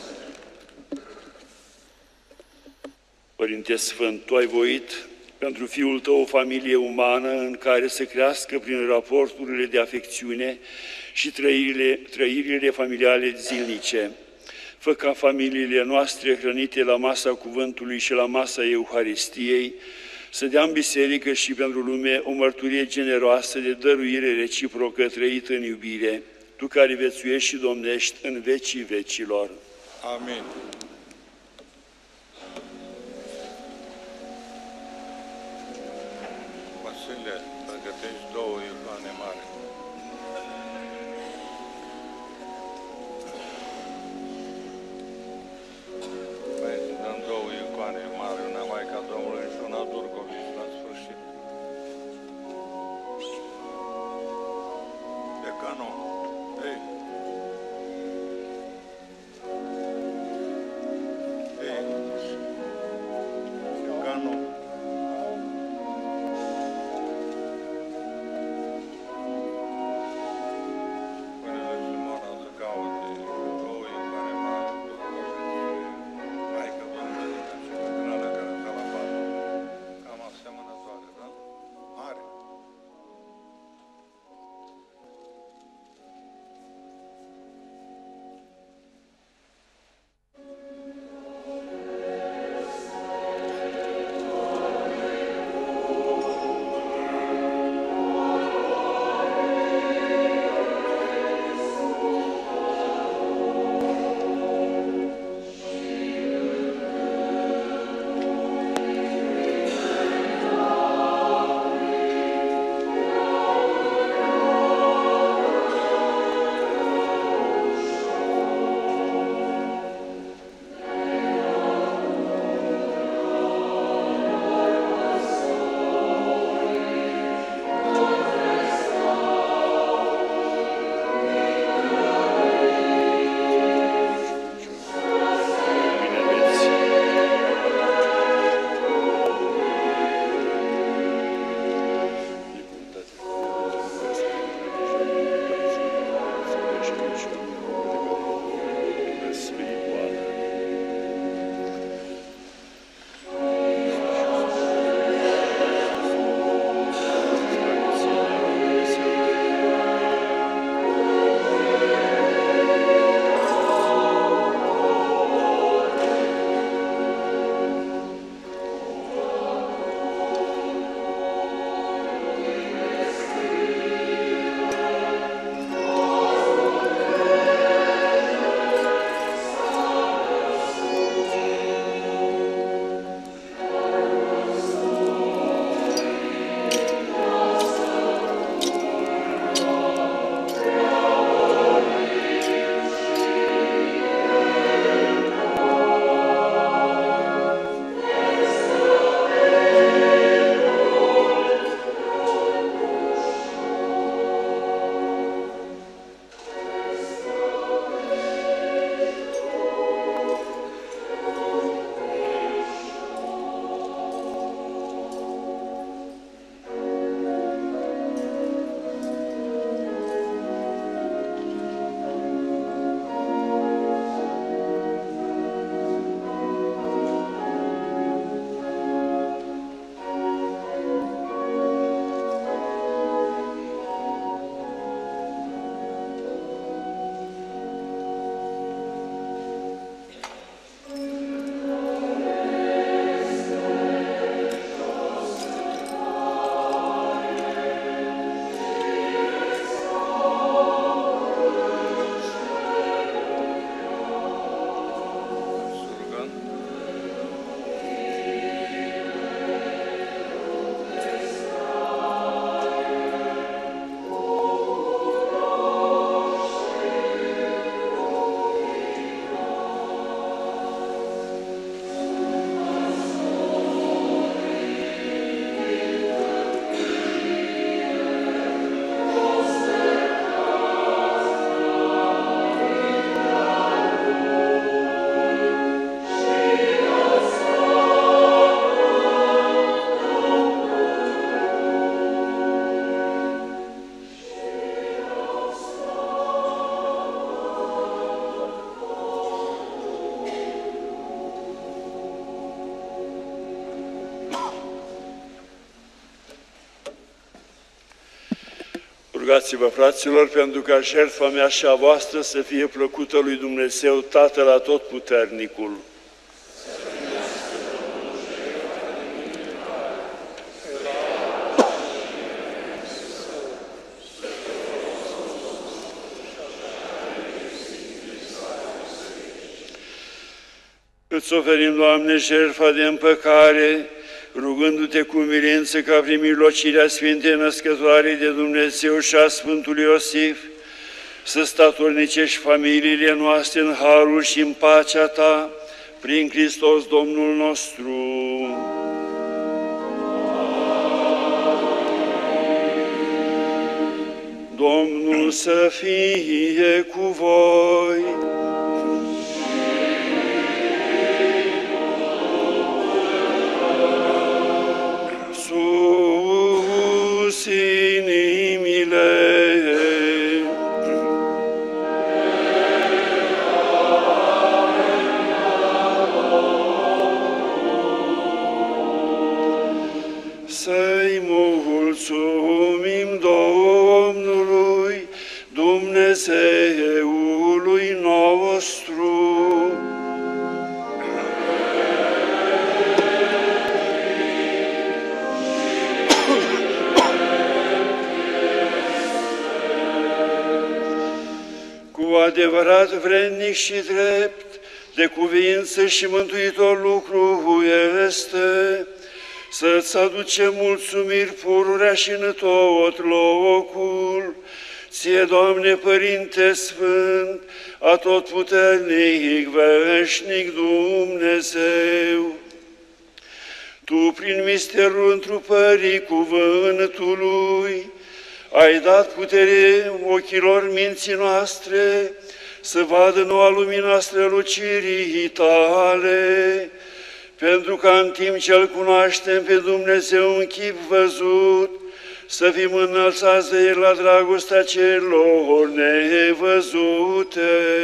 Părinte Sfânt, Tu ai voit pentru Fiul Tău o familie umană în care să crească prin raporturile de afecțiune și trăirile, trăirile familiale zilnice. Fă ca familiile noastre hrănite la masa cuvântului și la masa Euharistiei să dea în biserică și pentru lume o mărturie generoasă de dăruire reciprocă trăită în iubire, Tu care viețuiești și domnești în vecii vecilor.
Amin.
Vasile, pregătești două icoane mari. Păi, dăm două icoane mari, una Maica Domnului și una Durgovici, la sfârșit. Decanul, ei!
Rugați-vă, fraților, pentru ca jertfa mea și a voastră să fie plăcută lui Dumnezeu, Tatăl Atotputernicul. Îți oferim, Doamne, jertfa de împăcare, rugându-te cu umilință ca prin mijlocirea Sfintei Născătoarei de Dumnezeu și a Sfântului Iosif, să statornicești familiile noastre în harul și în pacea Ta, prin Hristos Domnul nostru. Domnul să fie cu voi. Sus inimile. Să-i mulțumim Domnului, Dumnezeului nostru. Cu adevărat vrednic și drept, de cuvință și mântuitor lucru este să-ți aducem mulțumiri pururea și în tot locul, Ție, Doamne, Părinte Sfânt, Atotputernic, veșnic Dumnezeu. Tu, prin misterul întrupării cuvântului, ai dat putere ochilor minții noastre să vadă noua lumina strălucirii Tale, pentru ca în timp ce îl cunoaștem pe Dumnezeu în chip văzut, să fim înălțați de El la dragostea celor nevăzute.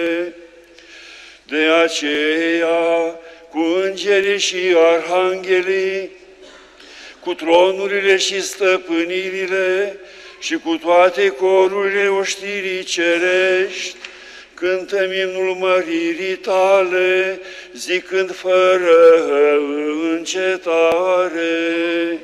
De aceea, cu îngerii și arhanghelii, cu tronurile și stăpânirile și cu toate corurile oștirii cerești, cântăm imnul măririi Tale, zicând fără încetare.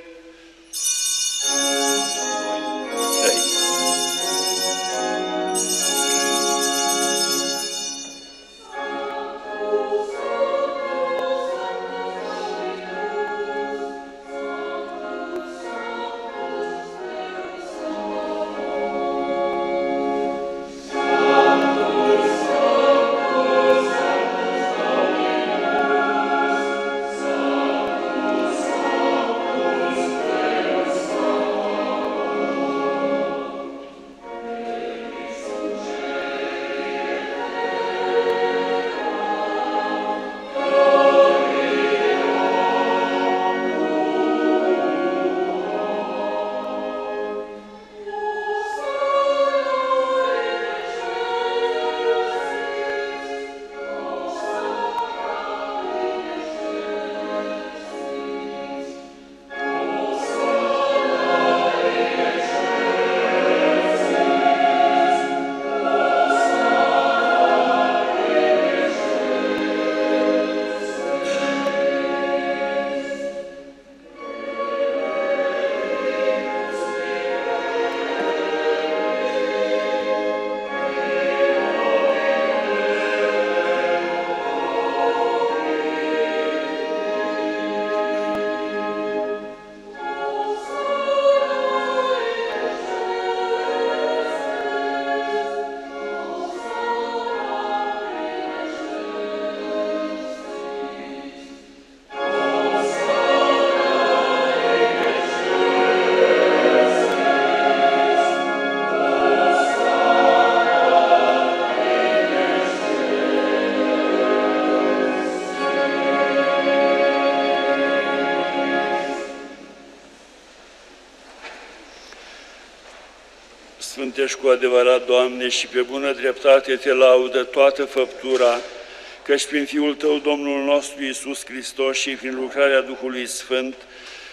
Sfântești cu adevărat, Doamne, și pe bună dreptate Te laudă toată făptura, căci prin Fiul Tău, Domnul nostru Iisus Hristos, și prin lucrarea Duhului Sfânt,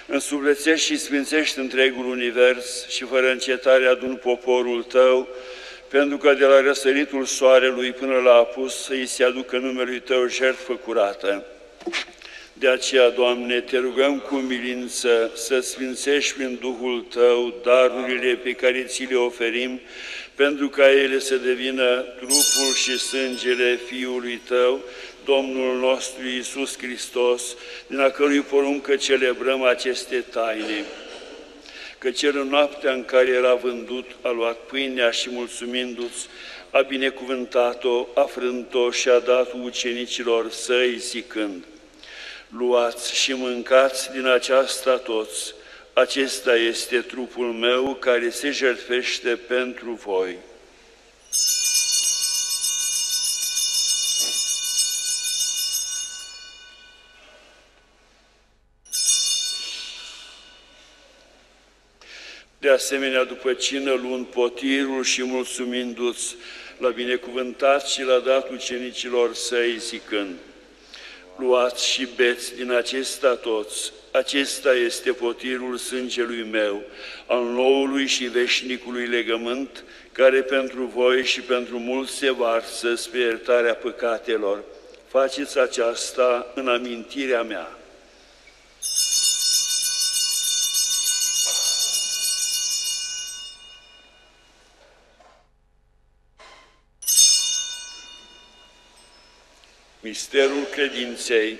însuflețești și sfințești întregul univers și fără încetare adun poporul tău, pentru că de la răsăritul soarelui până la apus să-i se aducă numelui tău jertfă curată. De aceea, Doamne, te rugăm cu milință să sfințești prin Duhul Tău darurile pe care ți le oferim, pentru ca ele să devină trupul și sângele Fiului Tău, Domnul nostru Iisus Hristos, din a cărui poruncă celebrăm aceste taine. Că cel în noaptea în care era vândut a luat pâinea și mulțumindu-ți, a binecuvântat-o, a frânt-o și a dat ucenicilor săi zicând: luați și mâncați din aceasta toți, acesta este trupul meu care se jertfește pentru voi. De asemenea, după cină, luând potirul și mulțumindu-ți, l-a binecuvântat și l-a dat ucenicilor săi zicând: luați și beți din acesta toți, acesta este potirul sângelui meu, al noului și veșnicului legământ, care pentru voi și pentru mulți se varsă spre iertarea păcatelor. Faceți aceasta în amintirea mea. Misterul credinței.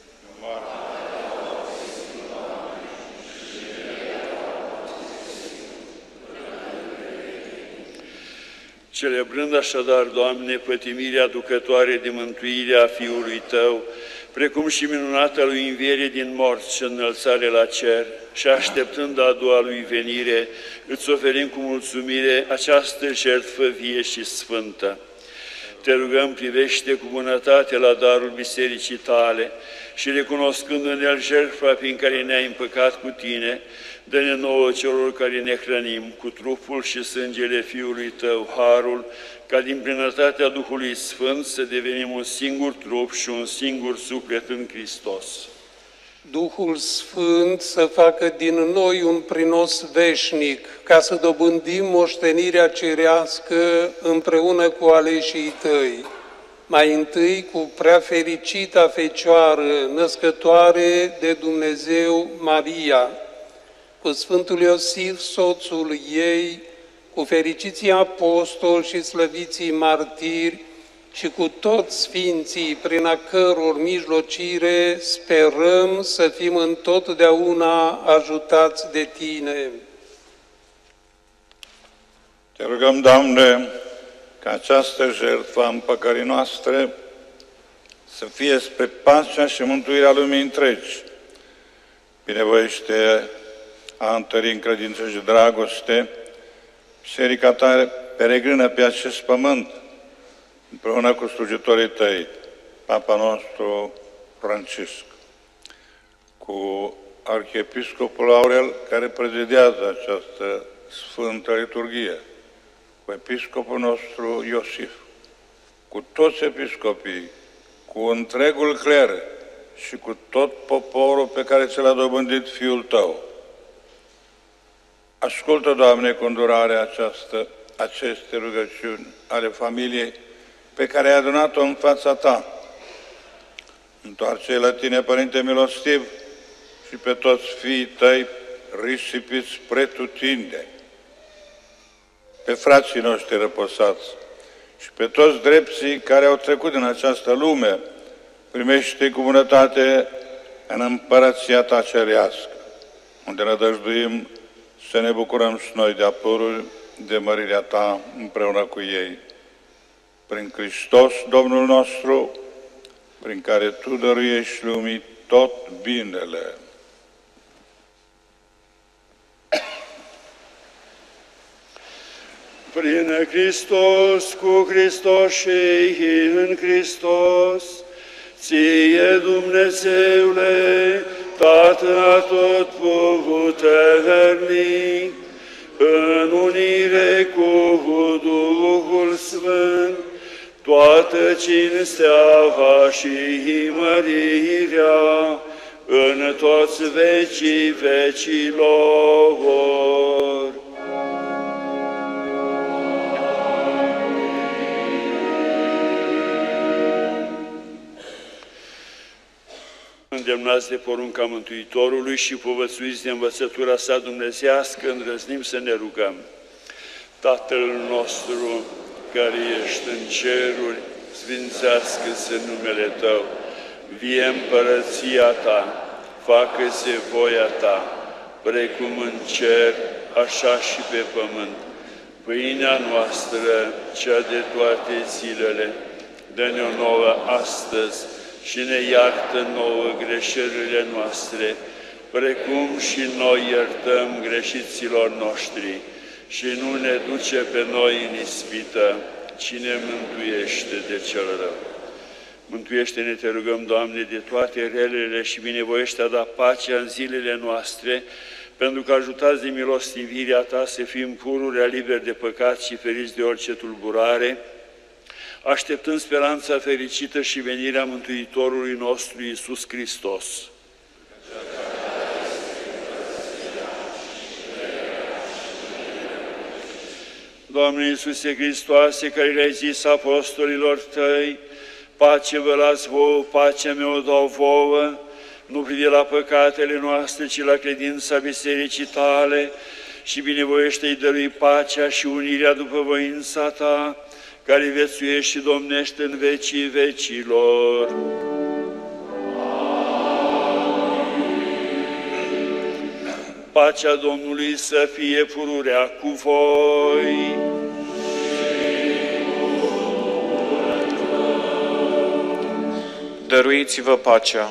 Celebrând așadar, Doamne, pătimirea aducătoare de mântuire a Fiului Tău, precum și minunata Lui înviere din morți și înălțare la cer, și așteptând a doua Lui venire, îți oferim cu mulțumire această jertfă vie și sfântă. Te rugăm, privește cu bunătate la darul bisericii Tale și recunoscând în el jertfa prin care ne-ai împăcat cu Tine, dă-ne nouă celor care ne hrănim cu trupul și sângele Fiului Tău harul, ca din plinătatea Duhului Sfânt să devenim un singur trup și un singur suflet în Hristos.
Duhul Sfânt să facă din noi un prinos veșnic, ca să dobândim moștenirea cerească împreună cu aleșii Tăi. Mai întâi cu prea fericita Fecioară, născătoare de Dumnezeu Maria, cu Sfântul Iosif, soțul ei, cu fericiții apostoli și slăviții martiri, și cu toți sfinții, prin a căror mijlocire sperăm să fim întotdeauna ajutați de Tine.
Te rugăm, Doamne, ca această jertfă a împăcării noastre să fie spre pacea și mântuirea lumii întregi. Binevoiește a întări în credință și dragoste biserica Ta peregrină pe acest pământ, împreună cu slujitorii Tăi, Papa nostru Francisc, cu Arhiepiscopul Aurel, care prezidează această Sfântă Liturghie, cu Episcopul nostru Iosif, cu toți episcopii, cu întregul cler și cu tot poporul pe care ți l-a dobândit Fiul Tău. Ascultă, Doamne, cu îndurare această, aceste rugăciuni ale familiei pe care ai adunat-o în fața Ta. Întoarce la Tine, Părinte milostiv, și pe toți fiii Tăi risipiți pretutindeni, pe frații noștri răposați și pe toți drepții care au trecut din această lume, primește cu bunătate în împărăția Ta cerească, unde nădăjduim să ne bucurăm și noi de apărul, de mărirea Ta împreună cu ei. Prin Hristos, Domnul nostru, prin care Tu dăruiești lumii tot binele.
Prin Hristos, cu Hristos și în Hristos, Ție, Dumnezeule, Tată atotputernic, în unire cu Duhul Sfânt, toată cinstea și mărirea în toți vecii vecilor. Îndemnați de porunca Mântuitorului și povățuiți de învățătura sa dumnezească, îndrăznim să ne rugăm. Tatăl nostru, care ești în ceruri, sfințească-se numele Tău, vie împărăția Ta, facă-se voia Ta, precum în cer, așa și pe pământ. Pâinea noastră, cea de toate zilele, dă-ne-o nouă astăzi și ne iartă nouă greșelile noastre, precum și noi iertăm greșiților noștri. Și nu ne duce pe noi în ispită, ci ne mântuiește de cel rău. Mântuiește-ne, te rugăm, Doamne, de toate relele și binevoiește a da pacea în zilele noastre, pentru că ajutați de milostivirea Ta să fim pururea liberi de păcat și feriți de orice tulburare, așteptând speranța fericită și venirea Mântuitorului nostru Iisus Hristos. Doamne Iisuse Hristoase, care le-ai zis apostolilor Tăi, pace vă las vouă, pacea mea o dau vouă, nu privi la păcatele noastre, ci la credința Bisericii Tale, și binevoiește-i dărui pacea și unirea după voința Ta, care viețuiește și domnește în vecii vecilor. Pacea Domnului să fie pururea cu voi.
Dăruiți-vă pacea.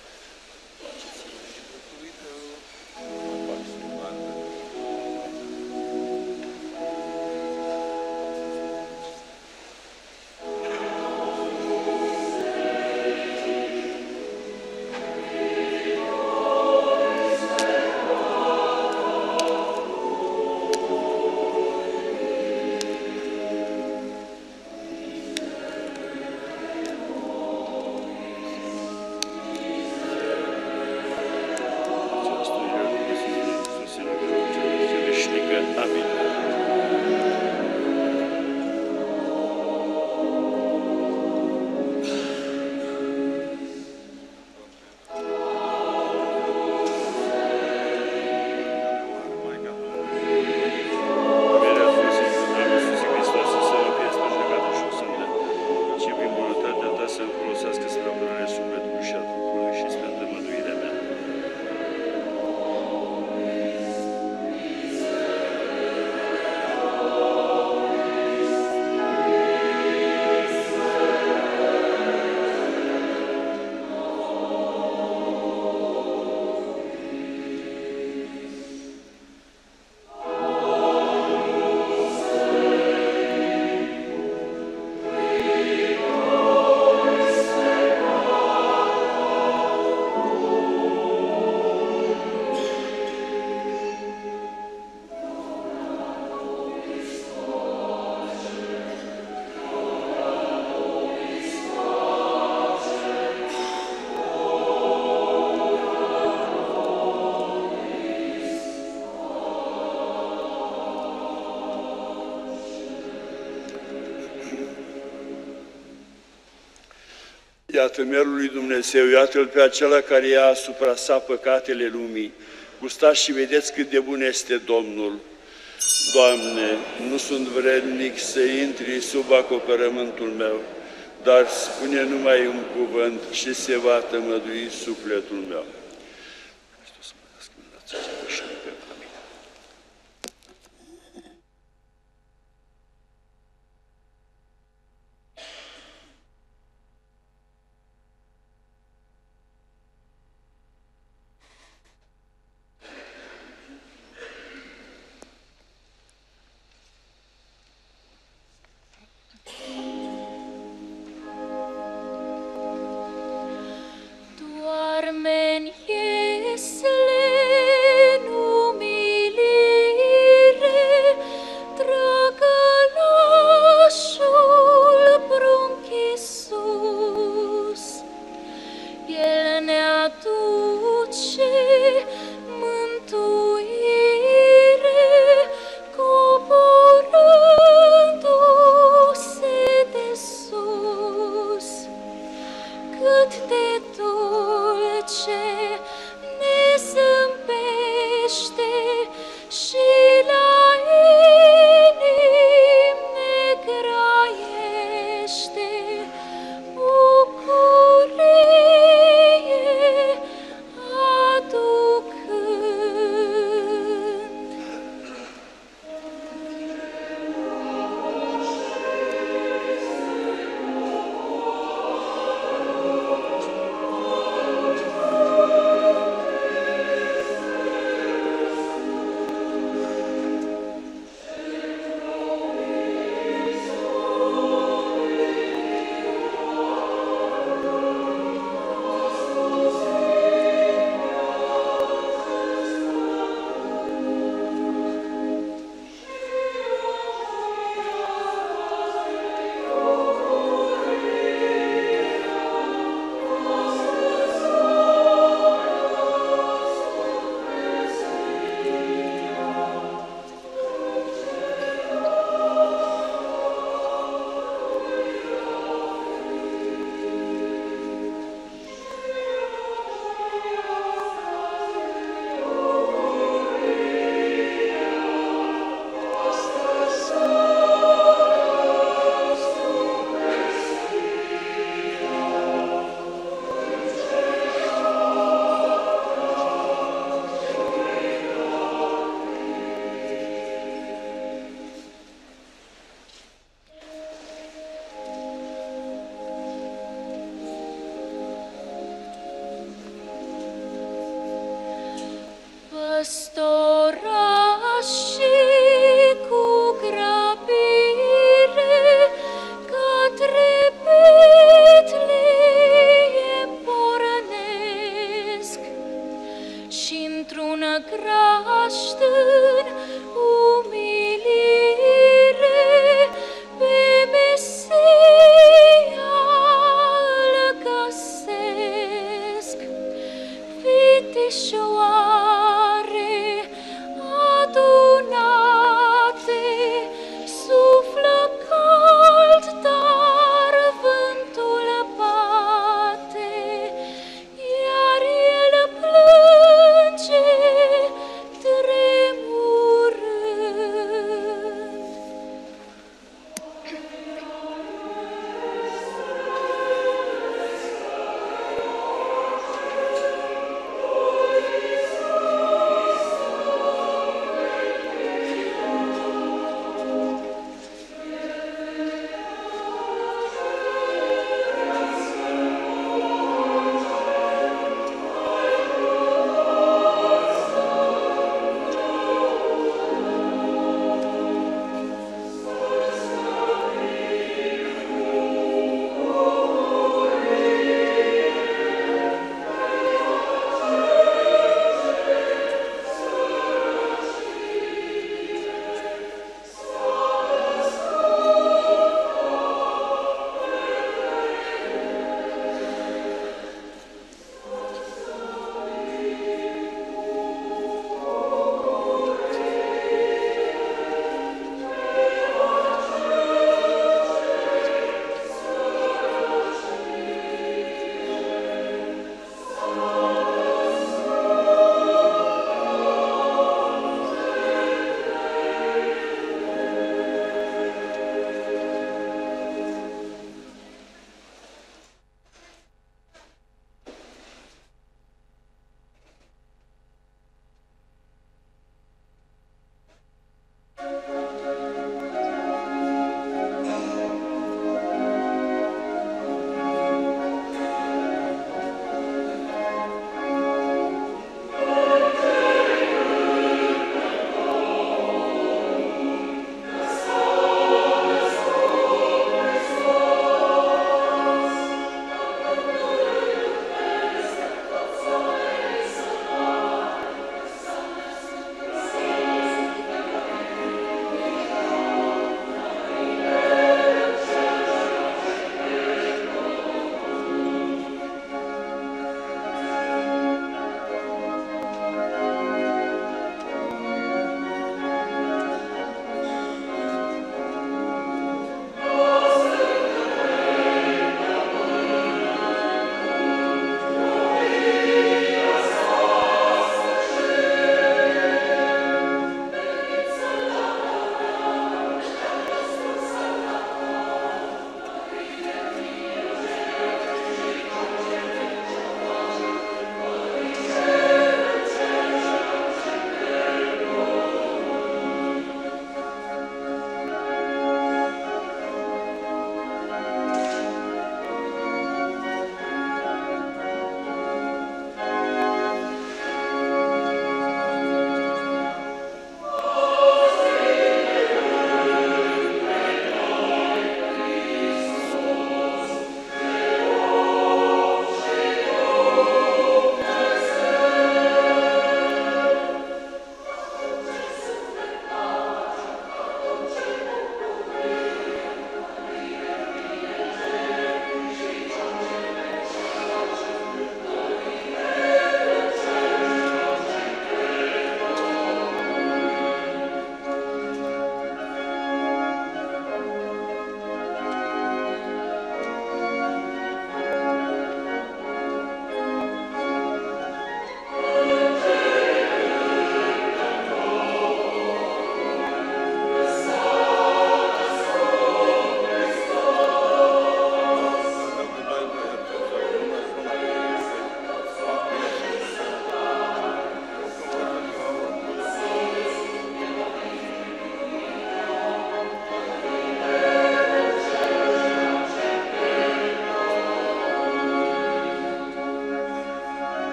Iată merul lui Dumnezeu, iată-L pe acela care ia asupra sa păcatele lumii. Gustați și vedeți cât de bun este Domnul. Doamne, nu sunt vrednic să intri sub acoperământul meu, dar spune numai un cuvânt și se va tămădui sufletul meu.
Doarme-n Ieslene,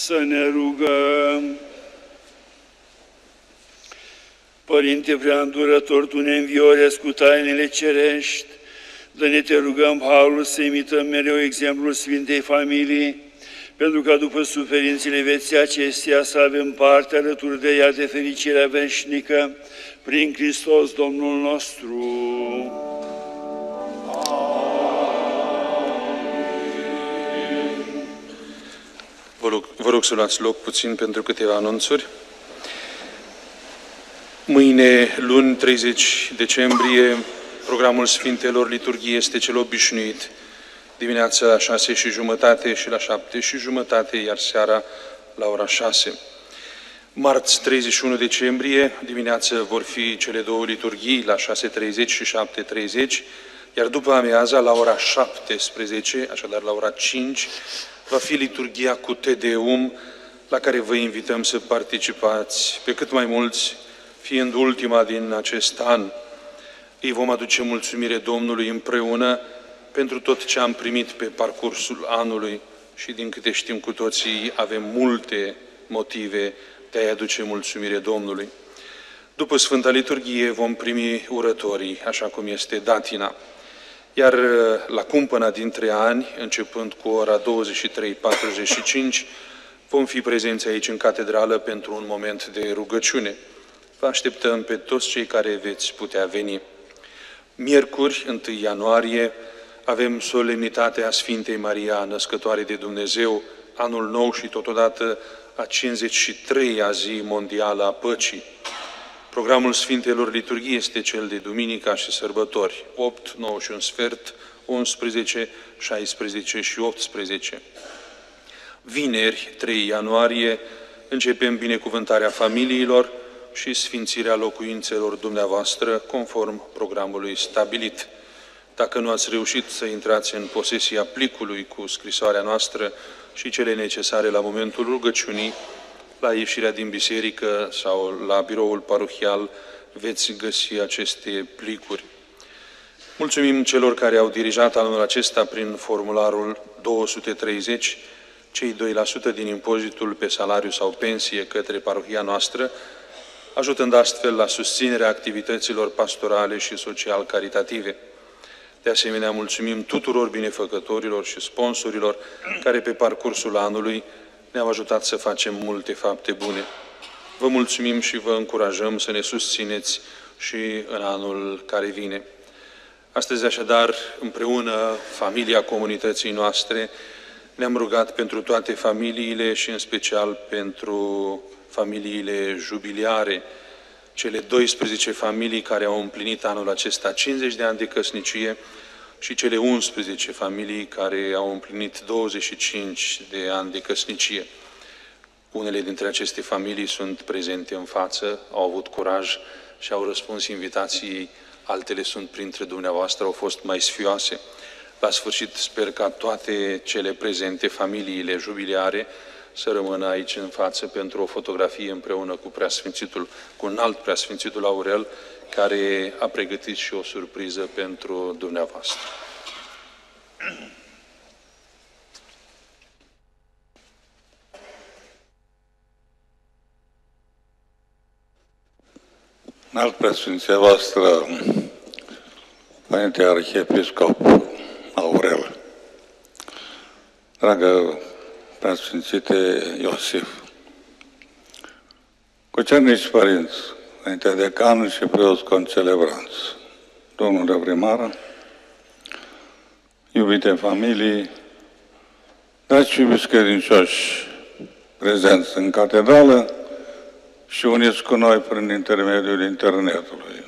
Să ne rugăm. Părinte prea îndurător, Tu ne înviorezi cu tainele cerești, dă-ne, te rugăm, harul să imităm mereu exemplul Sfintei Familii, pentru ca după suferințele vieții acesteia să avem parte alături de ea de fericirea veșnică, prin Hristos Domnul nostru.
Vă rog, vă rog să luați loc puțin pentru câteva anunțuri. Mâine, luni, treizeci decembrie, programul Sfintelor Liturghii este cel obișnuit. Dimineața la șase și jumătate și la șapte și jumătate, iar seara la ora șase. Marți, treizeci și unu decembrie, dimineața vor fi cele două liturghii, la șase și treizeci și șapte și treizeci, iar după amiaza, la ora șaptesprezece, așadar la ora cinci, va fi liturghia cu Te Deum, la care vă invităm să participați pe cât mai mulți, fiind ultima din acest an. Îi vom aduce mulțumire Domnului împreună pentru tot ce am primit pe parcursul anului și, din câte știm cu toții, avem multe motive de a-i aduce mulțumire Domnului. După Sfânta Liturghie vom primi urătorii, așa cum este datina. Iar la cumpăna dintre ani, începând cu ora douăzeci și trei patruzeci și cinci, vom fi prezenți aici în catedrală pentru un moment de rugăciune. Vă așteptăm pe toți cei care veți putea veni. Miercuri, întâi ianuarie, avem solemnitatea Sfintei Maria, Născătoare de Dumnezeu, anul nou și totodată a cincizeci și treia zi mondială a păcii. Programul Sfintelor Liturghii este cel de duminica și sărbători, opt, nouă și un sfert, unsprezece, șaisprezece și optsprezece. Vineri, trei ianuarie, începem binecuvântarea familiilor și sfințirea locuințelor dumneavoastră, conform programului stabilit. Dacă nu ați reușit să intrați în posesia plicului cu scrisoarea noastră și cele necesare la momentul rugăciunii, la ieșirea din biserică sau la biroul parohial veți găsi aceste plicuri. Mulțumim celor care au dirijat anul acesta prin formularul două sute treizeci, cei doi la sută din impozitul pe salariu sau pensie către parohia noastră, ajutând astfel la susținerea activităților pastorale și social-caritative. De asemenea, mulțumim tuturor binefăcătorilor și sponsorilor care pe parcursul anului ne-au ajutat să facem multe fapte bune. Vă mulțumim și vă încurajăm să ne susțineți și în anul care vine. Astăzi, așadar, împreună, familia comunității noastre, ne-am rugat pentru toate familiile și în special pentru familiile jubiliare, cele douăsprezece familii care au împlinit anul acesta cincizeci de ani de căsnicie și cele unsprezece familii care au împlinit douăzeci și cinci de ani de căsnicie. Unele dintre aceste familii sunt prezente în față, au avut curaj și au răspuns invitației, altele sunt printre dumneavoastră, au fost mai sfioase. La sfârșit, sper ca toate cele prezente, familiile jubiliare, să rămână aici în față pentru o fotografie împreună cu Preasfințitul, cu un alt Preasfințitul Aurel, care a pregătit și o surpriză pentru dumneavoastră.
Înalt Preasfinția voastră, Părinte Arhiepiscop Aurel, dragă Preasfințite Iosif, cucernici părinți, Părinte Decan și preoți concelebranți, domnule primar, iubite familii, dragi și iubiți credincioși prezenți în catedrală și uniți cu noi prin intermediul internetului.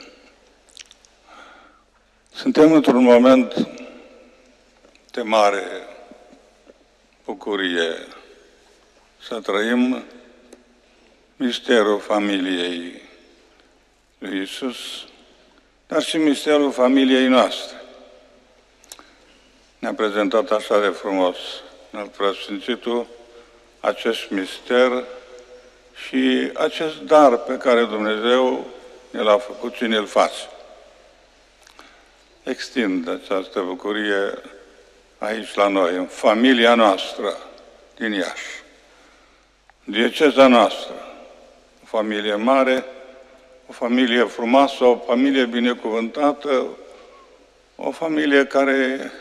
Suntem într-un moment de mare bucurie să trăim misterul familiei lui Iisus, dar și misterul familiei noastre. Ne-a prezentat așa de frumos Înalt Preasfințitul acest mister și acest dar pe care Dumnezeu ne l-a făcut și ne-l face. Extind această bucurie aici la noi, în familia noastră din Iași. dieceza noastră, o familie mare, o familie frumoasă, o familie binecuvântată, o familie care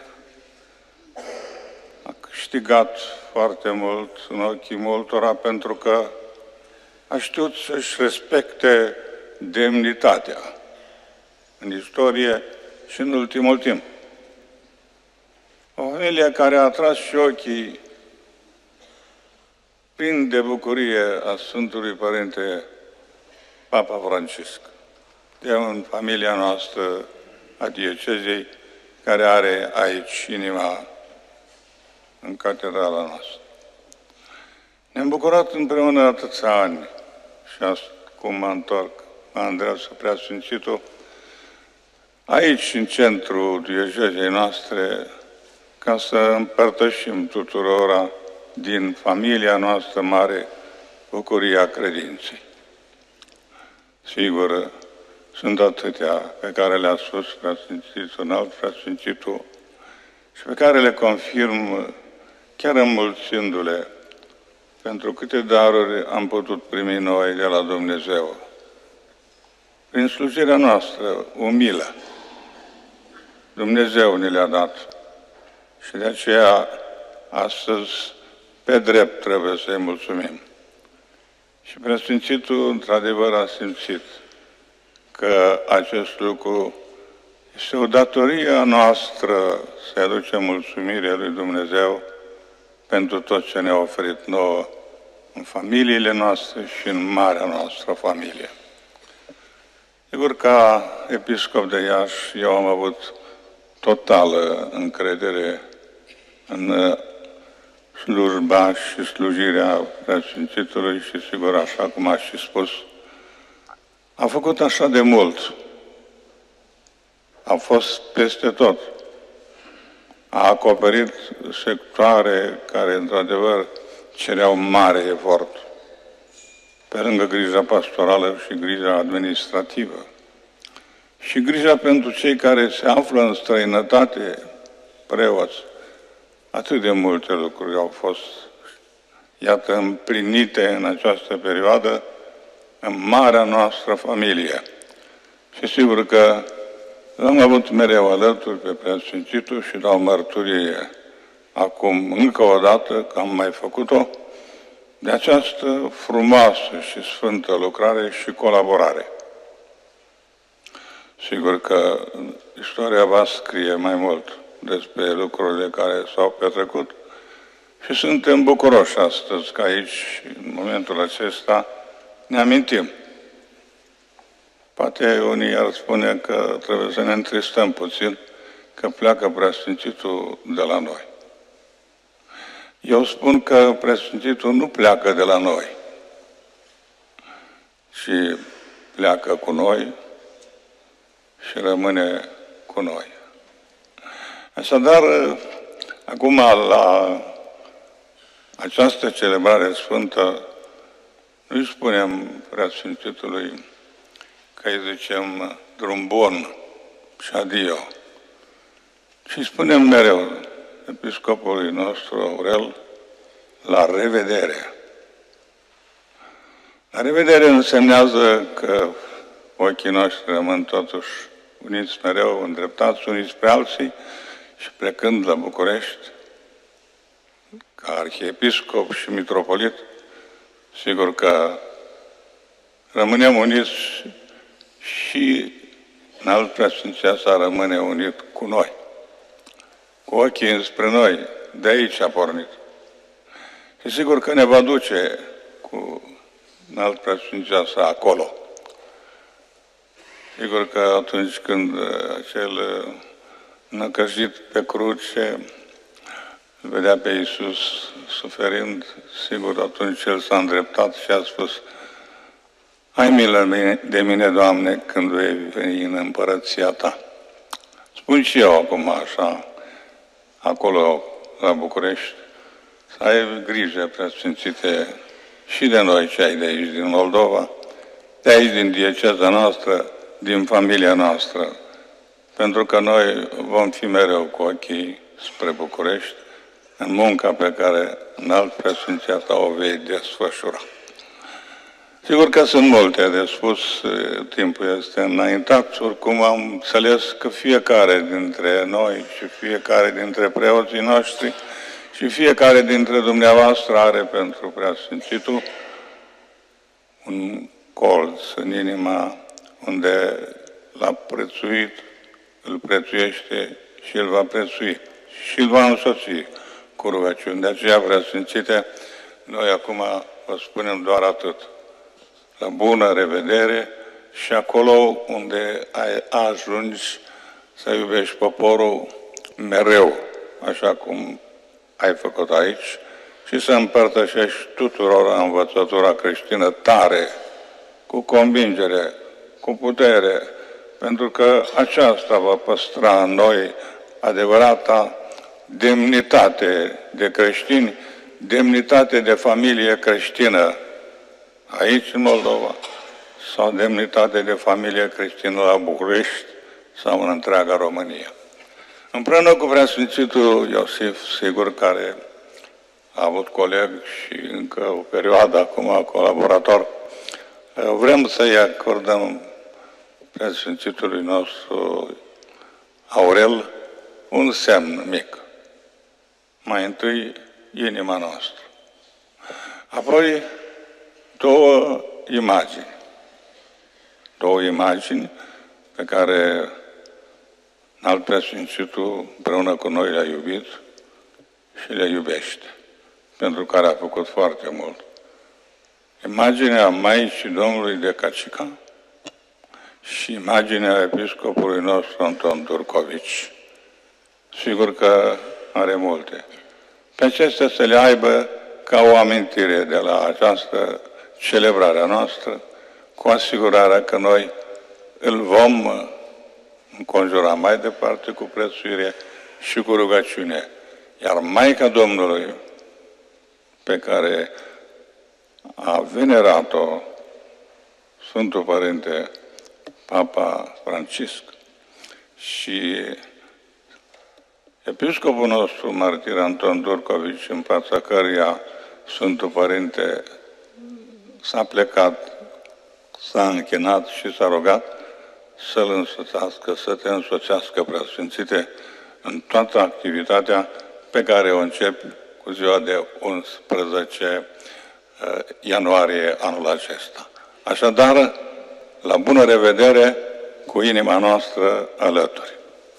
a câștigat foarte mult în ochii multora pentru că a știut să-și respecte demnitatea în istorie și în ultimul timp. O familie care a atras și ochii plini de bucurie a Sfântului Părinte Papa Francisc, de în familia noastră a diecezei, care are aici inima în catedrala noastră. Ne-am bucurat împreună atâția ani și acum mă întorc, mă îndreaptă Preasfințitul, aici, în centrul diecezei noastre, ca să împărtășim tuturora din familia noastră mare bucuria credinței. Sigur, sunt atâtea pe care le-a spus Preasfințitul, înalt Preasfințitul, și pe care le confirm chiar înmulțindu-le pentru câte daruri am putut primi noi de la Dumnezeu. Prin slujirea noastră umilă, Dumnezeu ne le-a dat și de aceea astăzi pe drept trebuie să-i mulțumim. Și Preasfințitul într-adevăr a simțit că acest lucru este o datorie a noastră să aducem mulțumire lui Dumnezeu pentru tot ce ne-a oferit nouă în familiile noastre și în marea noastră familie. Sigur, ca episcop de Iași, eu am avut totală încredere în slujba și slujirea Preasfințitului și, sigur, așa cum a și spus, a făcut așa de mult. A fost peste tot. A acoperit sectoare care, într-adevăr, cereau mare efort, pe lângă grija pastorală și grija administrativă. Și grija pentru cei care se află în străinătate, preoți. Atât de multe lucruri au fost, iată, împlinite în această perioadă în marea noastră familie. Și sigur că l-am avut mereu alături pe Preasfințitul și dau mărturie acum încă o dată că am mai făcut-o de această frumoasă și sfântă lucrare și colaborare. Sigur că istoria va scrie mai mult despre lucrurile care s-au petrecut și suntem bucuroși astăzi că aici, în momentul acesta, ne amintim. Poate unii ar spune că trebuie să ne întristăm puțin că pleacă Preasfințitul de la noi. Eu spun că Preasfințitul nu pleacă de la noi, ci pleacă cu noi și rămâne cu noi. Așadar, acum la această celebrare sfântă, nu-i spunem Preasfințitului că îi zicem drum bun și adio, și spunem mereu episcopului nostru Aurel, la revedere. La revedere însemnează că ochii noștri rămân totuși uniți mereu, îndreptați unii spre alții și plecând la București, ca arhiepiscop și mitropolit, sigur că rămânem uniți și înalt Preasfinția sa rămâne unit cu noi. Cu ochii înspre noi, de aici a pornit. Și sigur că ne va duce cu înalt Preasfinția sa acolo. Sigur că atunci când acel năcăjit pe cruce îl vedea pe Iisus suferind, sigur atunci el s-a îndreptat și a spus: ai milă de mine, Doamne, când vei veni în împărăția Ta. Spun și eu acum așa, acolo la București, să ai grijă, Preasfințite, și de noi cei de aici, din Moldova, de aici, din dieceza noastră, din familia noastră, pentru că noi vom fi mereu cu ochii spre București, în munca pe care înalt preasfințiata o vei desfășura. Sigur că sunt multe de spus, timpul este înaintat, oricum am înțeles că fiecare dintre noi și fiecare dintre preoții noștri și fiecare dintre dumneavoastră are pentru preasfințitul un colț în inima unde l-a prețuit, îl prețuiește și îl va prețui și îl va însoți cu rugăciuni. De aceea, preasfințite, noi acum vă spunem doar atât. La bună revedere și acolo unde ai ajungi să iubești poporul mereu, așa cum ai făcut aici, și să împărtășești tuturor învățătura creștină tare, cu convingere, cu putere, pentru că aceasta va păstra în noi adevărata demnitate de creștini, demnitate de familie creștină, aici în Moldova, sau demnitate de familie creștină la București sau în întreaga România. Împreună cu preasfințitul Iosif, sigur, care a avut coleg și încă o perioadă acum colaborator, vrem să-i acordăm preasfințitului nostru Aurel un semn mic. Mai întâi, inima noastră. Apoi, două imagini. Două imagini pe care înalt preasfințitul împreună cu noi le-a iubit și le iubește, pentru care a făcut foarte mult. Imaginea Maicii Domnului de Cacica și imaginea episcopului nostru Anton Turcovici. Sigur că are multe. Pe acestea să le aibă ca o amintire de la această celebrare a noastră, cu asigurarea că noi îl vom înconjura mai departe cu prețuire și cu rugăciune. Iar Maica Domnului, pe care a venerat-o Sfântul Părinte Papa Francisc și episcopul nostru, martir Anton Turcovici, în fața căruia Sfântul Părinte s-a plecat, s-a închinat și s-a rugat să-l însoțească, să te însoțească, preasfințite, în toată activitatea pe care o începi cu ziua de unsprezece ianuarie anul acesta. Așadar, la bună revedere, cu inima noastră alături.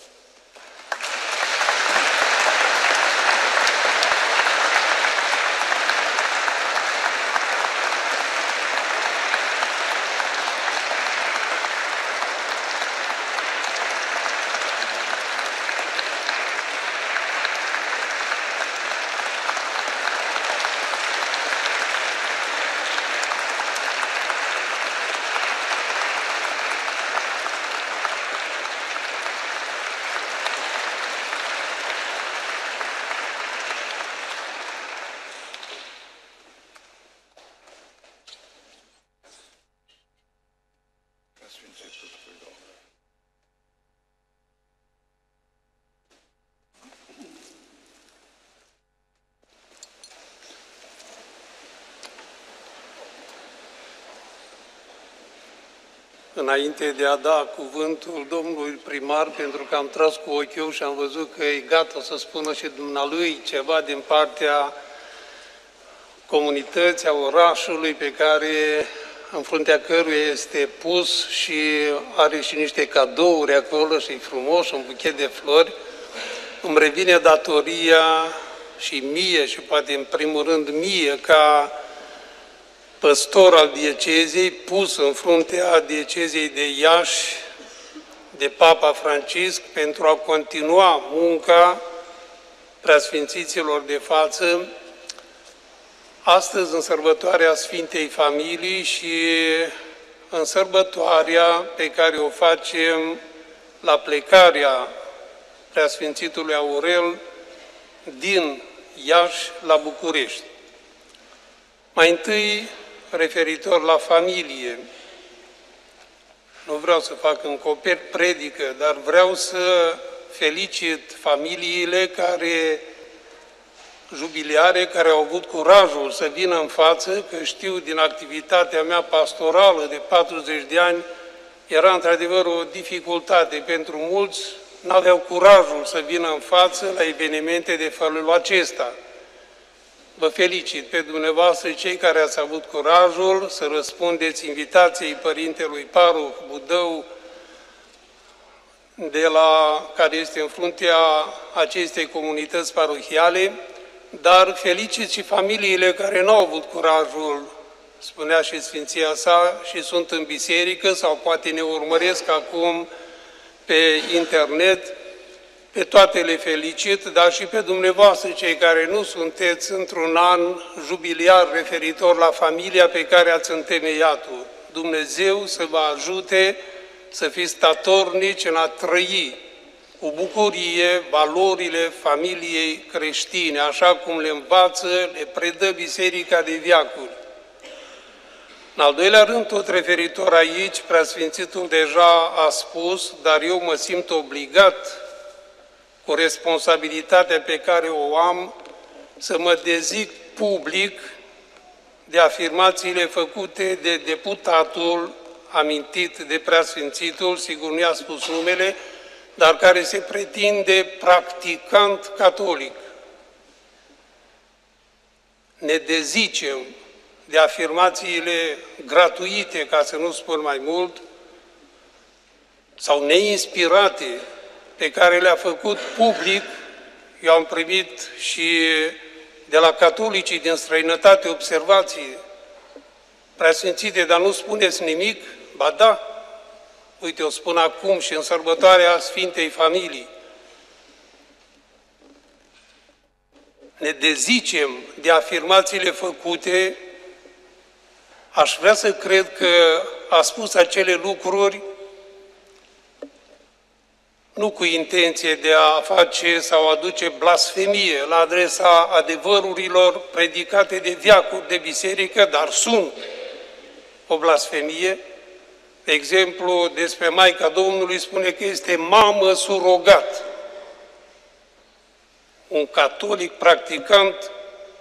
Înainte de a da cuvântul domnului primar, pentru că am tras cu ochiul și am văzut că e gata să spună și dumnealui ceva din partea comunității, a orașului pe care, în fruntea căruia este pus și are și niște cadouri acolo și e frumos, un buchet de flori, îmi revine datoria și mie și poate în primul rând mie ca păstor al diecezei, pus în fruntea diecezei de Iași, de Papa Francisc, pentru a continua munca preasfințiților de față, astăzi în sărbătoarea Sfintei Familii și în sărbătoarea pe care o facem la plecarea preasfințitului Aurel din Iași la București. Mai întâi, referitor la familie, nu vreau să fac încoperi predică, dar vreau să felicit familiile care jubiliare care au avut curajul să vină în față, că știu din activitatea mea pastorală de patruzeci de ani, era într-adevăr o dificultate pentru mulți, n-aveau curajul să vină în față la evenimente de felul acesta. Vă felicit pe dumneavoastră, cei care ați avut curajul să răspundeți invitației Părintelui Paroh Budău, de la, care este în fruntea acestei comunități parohiale, dar felicit și familiile care nu au avut curajul, spunea și Sfinția sa, și sunt în biserică sau poate ne urmăresc acum pe internet. Pe toate le felicit, dar și pe dumneavoastră, cei care nu sunteți într-un an jubiliar referitor la familia pe care ați întemeiat-o. Dumnezeu să vă ajute să fiți statornici în a trăi cu bucurie valorile familiei creștine, așa cum le învață, le predă Biserica de veacuri. În al doilea rând, tot referitor aici, Preasfințitul deja a spus, dar eu mă simt obligat, cu responsabilitatea pe care o am, să mă dezic public de afirmațiile făcute de deputatul amintit de Preasfințitul, sigur nu i-a spus numele, dar care se pretinde practicant catolic. Ne dezicem de afirmațiile gratuite, ca să nu spun mai mult, sau neinspirate, pe care le-a făcut public. Eu am primit și de la catolicii din străinătate observații: Preasfințite, dar nu spuneți nimic? Ba da, uite, o spun acum și în sărbătoarea Sfintei Familii. Ne dezicem de afirmațiile făcute. Aș vrea să cred că a spus acele lucruri nu cu intenție de a face sau aduce blasfemie la adresa adevărurilor predicate de veacuri de biserică, dar sunt o blasfemie. De exemplu, despre Maica Domnului spune că este mamă surogat. Un catolic practicant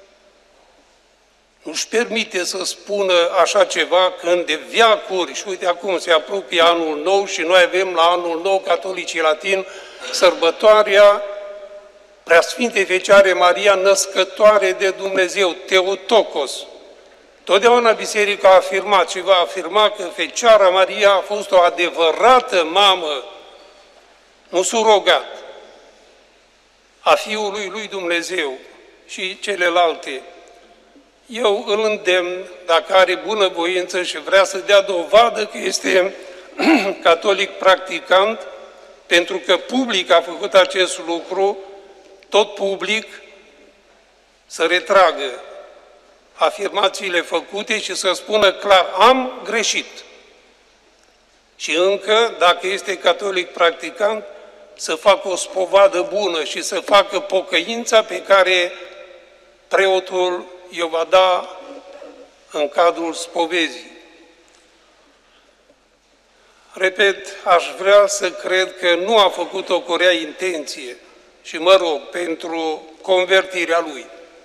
nu-și permite să spună așa ceva când de veacuri, și uite acum se apropie anul nou și noi avem la anul nou catolicii latini sărbătoarea Preasfintei Fecioare Maria, născătoare de Dumnezeu, Theotokos. Totdeauna Biserica a afirmat și va afirma că Fecioara Maria a fost o adevărată mamă, nu surogat, a Fiului lui Dumnezeu și celelalte. Eu îl îndemn, dacă are bunăvoință și vrea să dea dovadă că este catolic practicant, pentru că public a făcut acest lucru, tot public, să retragă afirmațiile făcute și să spună clar: am greșit. Și încă, dacă este catolic practicant, să facă o spovadă bună și să facă pocăința pe care preotul i-o va da în cadrul spovezii. Repet, aș vrea să cred că nu a făcut-o cu rea intenție și mă rog pentru convertirea lui.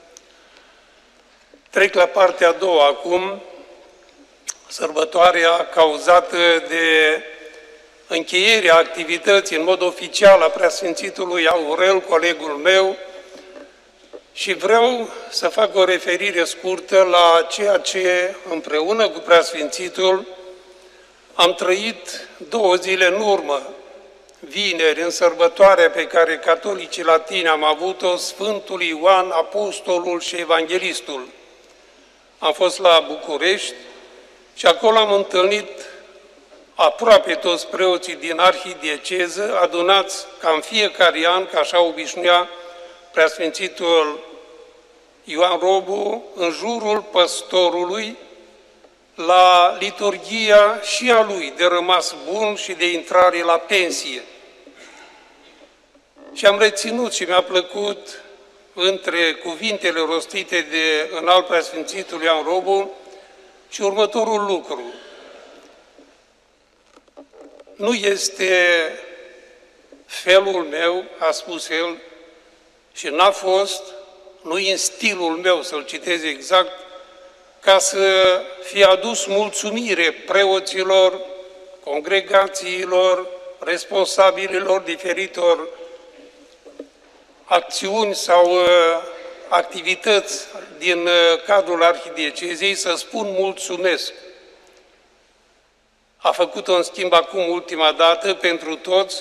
Trec la partea a doua acum, sărbătoarea cauzată de încheierea activității în mod oficial a Preasfințitului Aurel, colegul meu, și vreau să fac o referire scurtă la ceea ce, împreună cu Preasfințitul, am trăit două zile în urmă, vineri, în sărbătoarea pe care catolicii latini am avut-o, Sfântul Ioan, Apostolul și Evanghelistul. Am fost la București și acolo am întâlnit aproape toți preoții din arhidieceză, adunați ca în fiecare an, ca așa obișnuia Preasfințitul Ioan Robu, în jurul păstorului, la liturghia și a lui de rămas bun și de intrare la pensie. Și am reținut și mi-a plăcut între cuvintele rostite de înalt Preasfințitul Ioan Robu și următorul lucru: nu este felul meu, a spus el, și n-a fost nu e în stilul meu să-l citez exact, ca să fie adus mulțumire preoților, congregațiilor, responsabililor diferitor acțiuni sau uh, activități din uh, cadrul arhidiecezei, să spun mulțumesc. A făcut-o în schimb acum ultima dată pentru toți,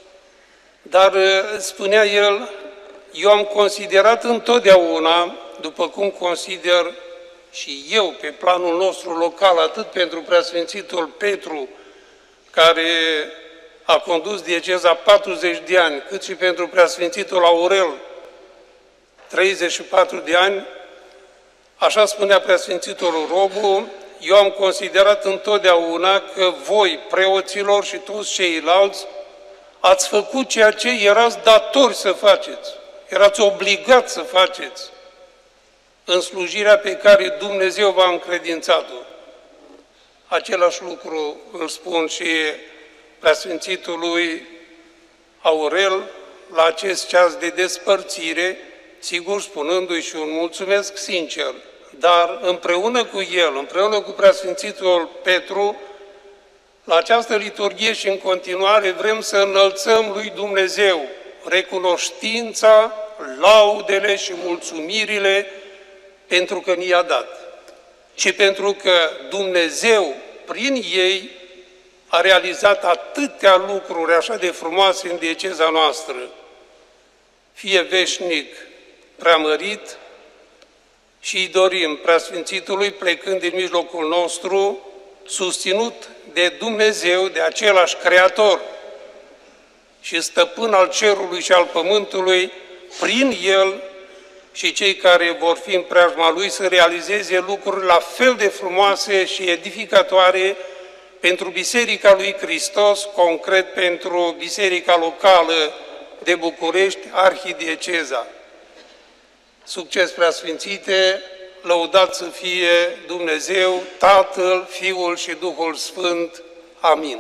dar uh, spunea el, eu am considerat întotdeauna, după cum consider și eu pe planul nostru local, atât pentru Preasfințitul Petru, care a condus dieceza patruzeci de ani, cât și pentru Preasfințitul Aurel, treizeci și patru de ani, așa spunea Preasfințitul Robu, eu am considerat întotdeauna că voi, preoților și toți ceilalți, ați făcut ceea ce erați datori să faceți, erați obligați să faceți în slujirea pe care Dumnezeu v-a încredințat-o. Același lucru îl spun și Preasfințitului Aurel la acest ceas de despărțire, sigur spunându-i și un mulțumesc sincer, dar împreună cu el, împreună cu Preasfințitul Petru, la această liturghie și în continuare vrem să înălțăm lui Dumnezeu recunoștința, laudele și mulțumirile pentru că ni-a dat. Și pentru că Dumnezeu, prin ei, a realizat atâtea lucruri așa de frumoase în dieceza noastră. Fie veșnic preamărit și îi dorim Preasfințitului, plecând din mijlocul nostru, susținut de Dumnezeu, de același Creator și Stăpân al cerului și al pământului, prin El și cei care vor fi în preajma Lui să realizeze lucruri la fel de frumoase și edificatoare pentru Biserica lui Hristos, concret pentru Biserica locală de București, Arhidieceza. Succes, Preasfințite, lăudat să fie Dumnezeu, Tatăl, Fiul și Duhul Sfânt. Amin.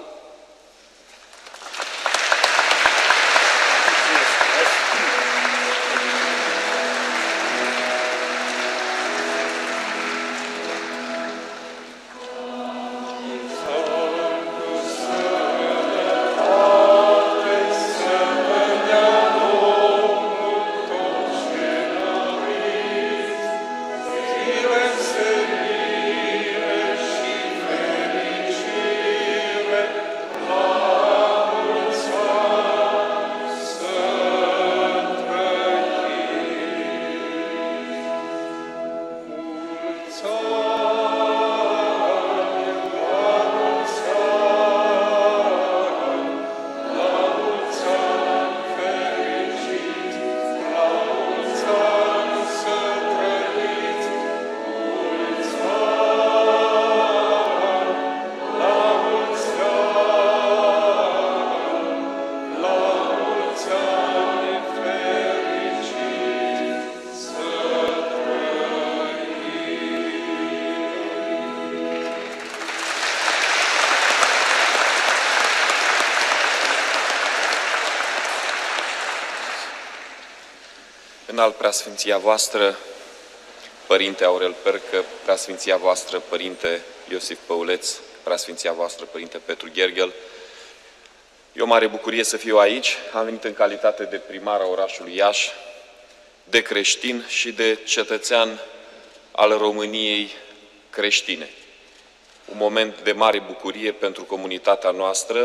Înalt Preasfinția voastră, Părinte Aurel Percă, Preasfinția voastră, Părinte Iosif Păuleț, Preasfinția voastră, Părinte Petru Gherghel. E o mare bucurie să fiu aici. Am venit în calitate de primar a orașului Iași, de creștin și de cetățean al României creștine. Un moment de mare bucurie pentru comunitatea noastră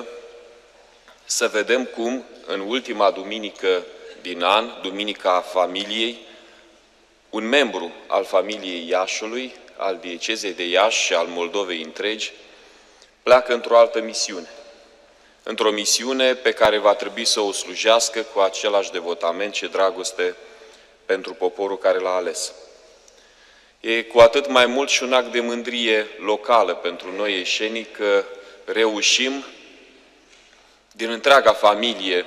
să vedem cum în ultima duminică din an, Duminica Familiei, un membru al familiei Iașului, al diecezei de Iași și al Moldovei întregi, pleacă într-o altă misiune. Într-o misiune pe care va trebui să o slujească cu același devotament și dragoste pentru poporul care l-a ales. E cu atât mai mult și un act de mândrie locală pentru noi ieșenii că reușim din întreaga familie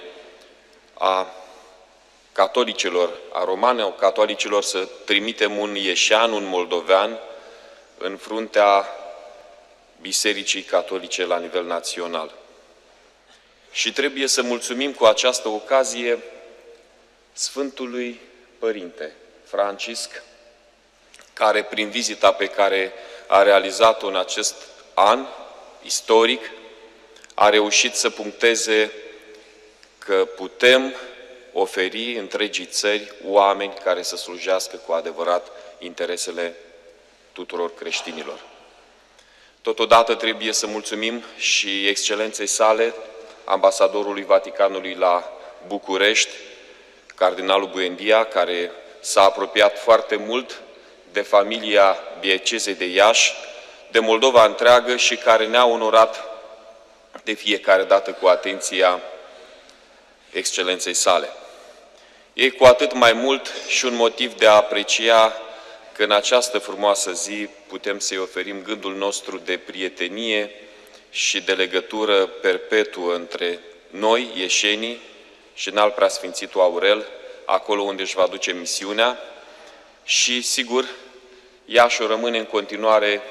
a catolicilor, a romano-catolicilor, să trimitem un ieșean, un moldovean, în fruntea Bisericii Catolice la nivel național. Și trebuie să mulțumim cu această ocazie Sfântului Părinte, Francisc, care prin vizita pe care a realizat-o în acest an istoric, a reușit să puncteze că putem oferi întregii țări oameni care să slujească cu adevărat interesele tuturor creștinilor. Totodată trebuie să mulțumim și excelenței sale, ambasadorului Vaticanului la București, cardinalul Buendia, care s-a apropiat foarte mult de familia diecezei de Iași, de Moldova întreagă și care ne-a onorat de fiecare dată cu atenția excelenței sale. E cu atât mai mult și un motiv de a aprecia că în această frumoasă zi putem să-i oferim gândul nostru de prietenie și de legătură perpetuă între noi, ieșenii, și înalt preasfințitul Aurel, acolo unde își va duce misiunea. Și, sigur, Iașiul rămâne în continuare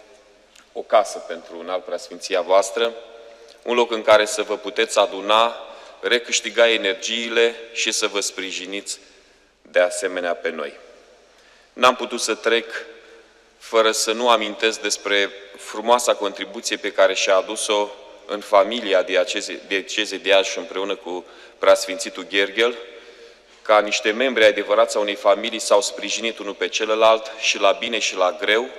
o casă pentru înalt preasfinția voastră, un loc în care să vă puteți aduna, recâștiga energiile și să vă sprijiniți de asemenea pe noi. N-am putut să trec fără să nu amintesc despre frumoasa contribuție pe care și-a adus-o în familia diecezei de Iași împreună cu preasfințitul Gherghel, ca niște membri adevărați a unei familii s-au sprijinit unul pe celălalt și la bine și la greu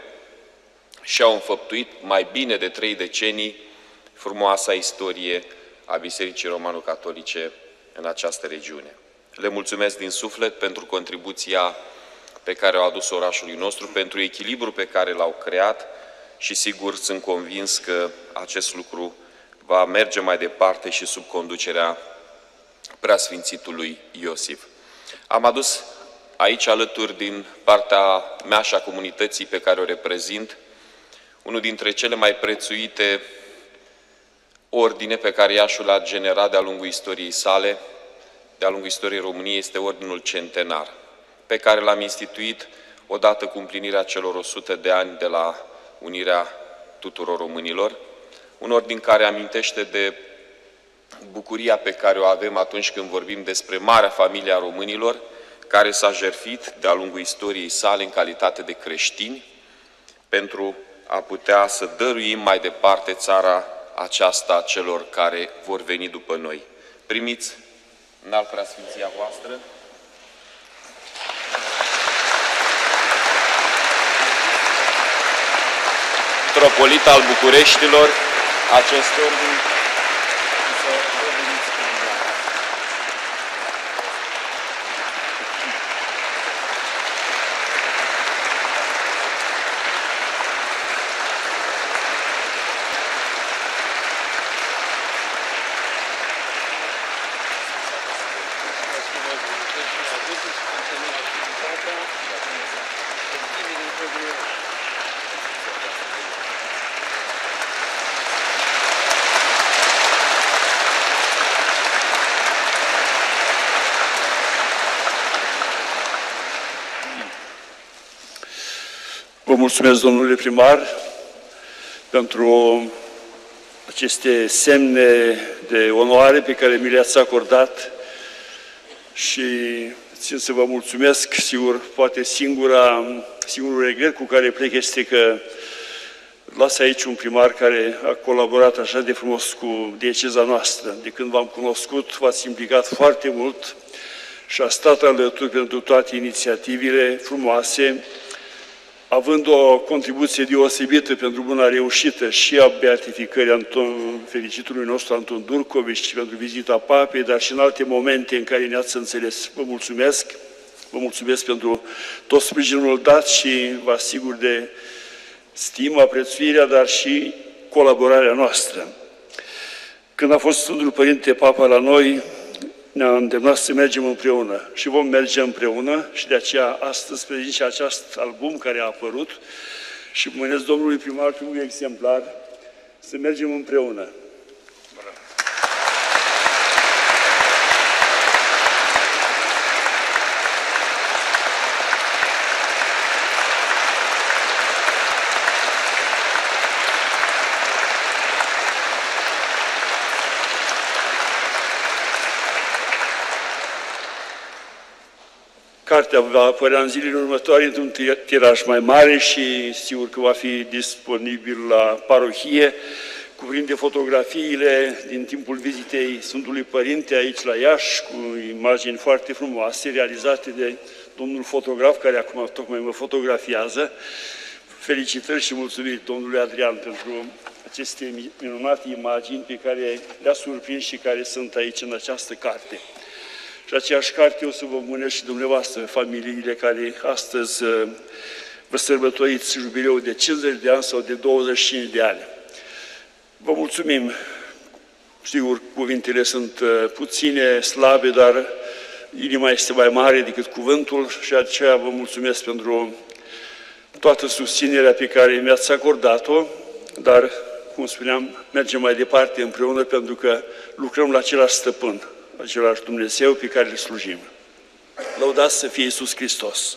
și au înfăptuit mai bine de trei decenii frumoasa istorie a Bisericii Romano-Catolice în această regiune. Le mulțumesc din suflet pentru contribuția pe care au adus orașului nostru, pentru echilibru pe care l-au creat și sigur sunt convins că acest lucru va merge mai departe și sub conducerea preasfințitului Iosif. Am adus aici alături din partea mea și a comunității pe care o reprezint unul dintre cele mai prețuite ordine pe care Iașiul l-a generat de-a lungul istoriei sale, de-a lungul istoriei României, este Ordinul Centenar, pe care l-am instituit odată cu împlinirea celor o sută de ani de la unirea tuturor românilor, un ordin care amintește de bucuria pe care o avem atunci când vorbim despre marea familie a românilor, care s-a jertfit de-a lungul istoriei sale în calitate de creștini, pentru a putea să dăruim mai departe țara aceasta celor care vor veni după noi. Primiți înalt preasfinția voastră. Metropolit al Bucureștilor, acest ordin.
Vă mulțumesc, domnule primar, pentru aceste semne de onoare pe care mi le-ați acordat și țin să vă mulțumesc, sigur, poate singura, singurul regret cu care plec este că las aici un primar care a colaborat așa de frumos cu dieceza noastră. De când v-am cunoscut, v-ați implicat foarte mult și a stat alături pentru toate inițiativele frumoase, având o contribuție deosebită pentru buna reușită și a beatificării Anton, fericitului nostru Anton Durcovici și pentru vizita papei, dar și în alte momente în care ne-ați înțeles. Vă mulțumesc, vă mulțumesc pentru tot sprijinul dat și vă asigur de stima, prețuirea, dar și colaborarea noastră. Când a fost Sfântul Părinte Papa la noi, ne-a îndemnat să mergem împreună și vom merge împreună și de aceea astăzi prezint și acest album care a apărut și mâinesc domnului primar primul exemplar să mergem împreună. Cartea va apărea în zilele următoare într-un tiraj mai mare și sigur că va fi disponibil la parohie. Cuprinde fotografiile din timpul vizitei Sfântului Părinte aici la Iași, cu imagini foarte frumoase, realizate de domnul fotograf, care acum tocmai mă fotografiază. Felicitări și mulțumiri domnului Adrian pentru aceste minunate imagini pe care le-a surprins și care sunt aici în această carte. Și aceeași carte o să vă mânesc și dumneavoastră, familiile care astăzi vă sărbătoriți jubileul de cincizeci de ani sau de douăzeci și cinci de ani. Vă mulțumim. Sigur, cuvintele sunt puține, slabe, dar inima este mai mare decât cuvântul și aceea vă mulțumesc pentru toată susținerea pe care mi-ați acordat-o, dar, cum spuneam, mergem mai departe împreună pentru că lucrăm la același stăpân, același Dumnezeu pe care îl slujim. Lăudați să fie Iisus Hristos!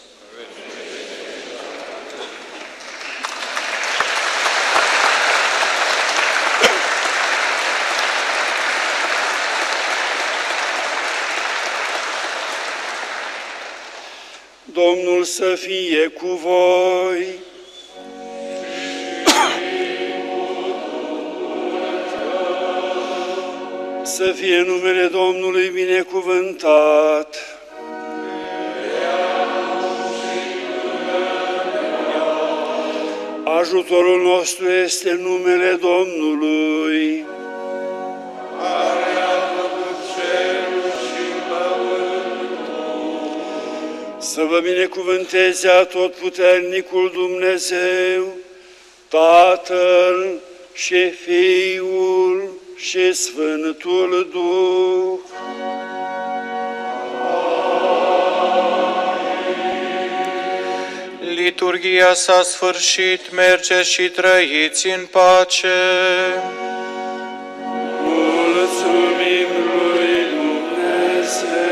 Domnul să fie cu voi. Să fie numele Domnului binecuvântat. Ajutorul nostru este în numele Domnului. Să vă binecuvânteze atotputernicul Dumnezeu, Tatăl și Fiul și Sfântul Duh.
Liturghia s-a sfârșit, mergeți și trăiți în pace.
Mulțumim lui Dumnezeu.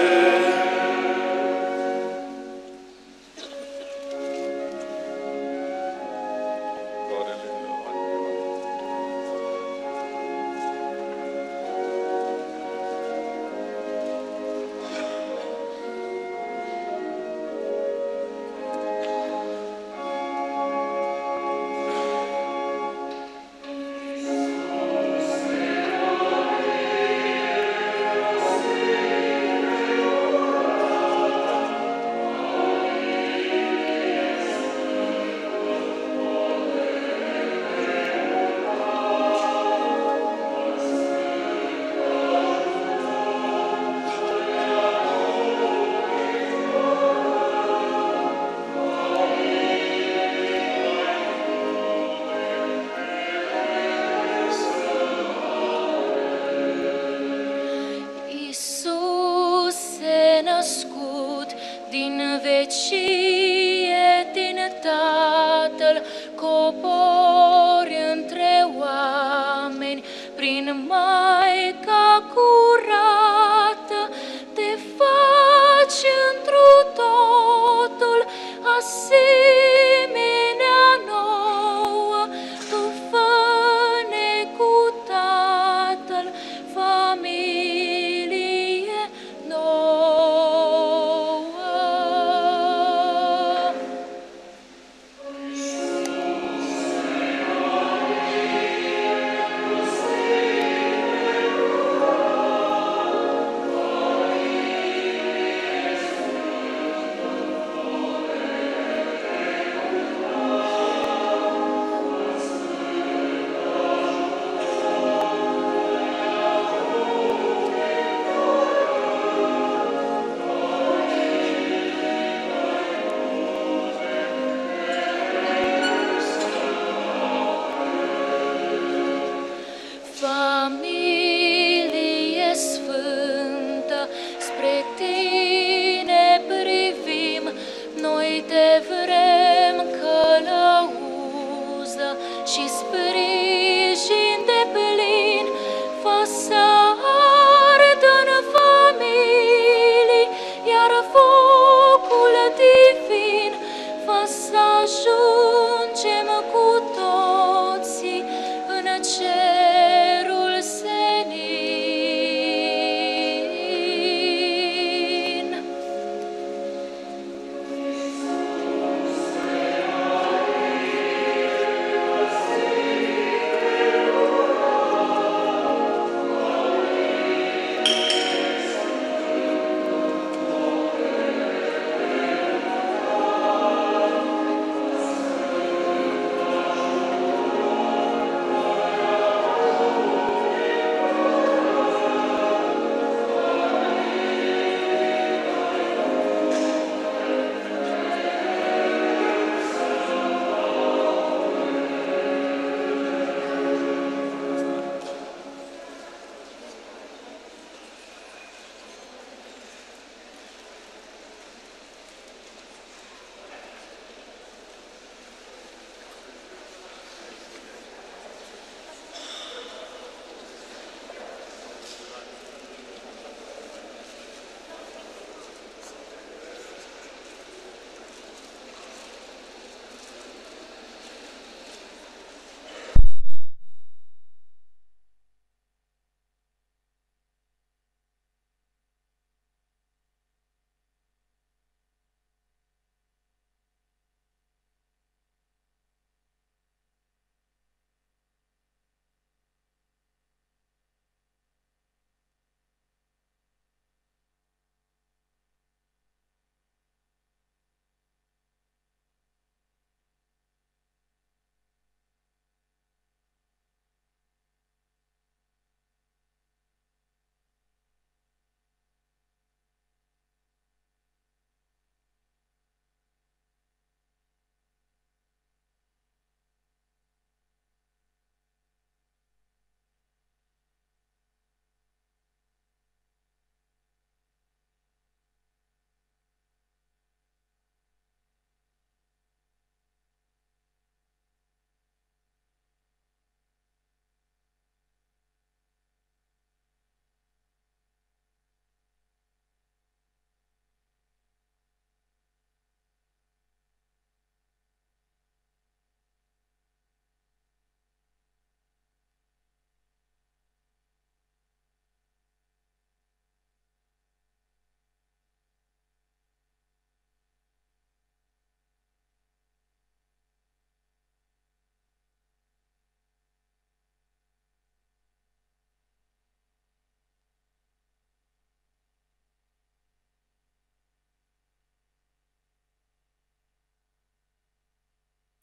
Familie sfântă, spre tine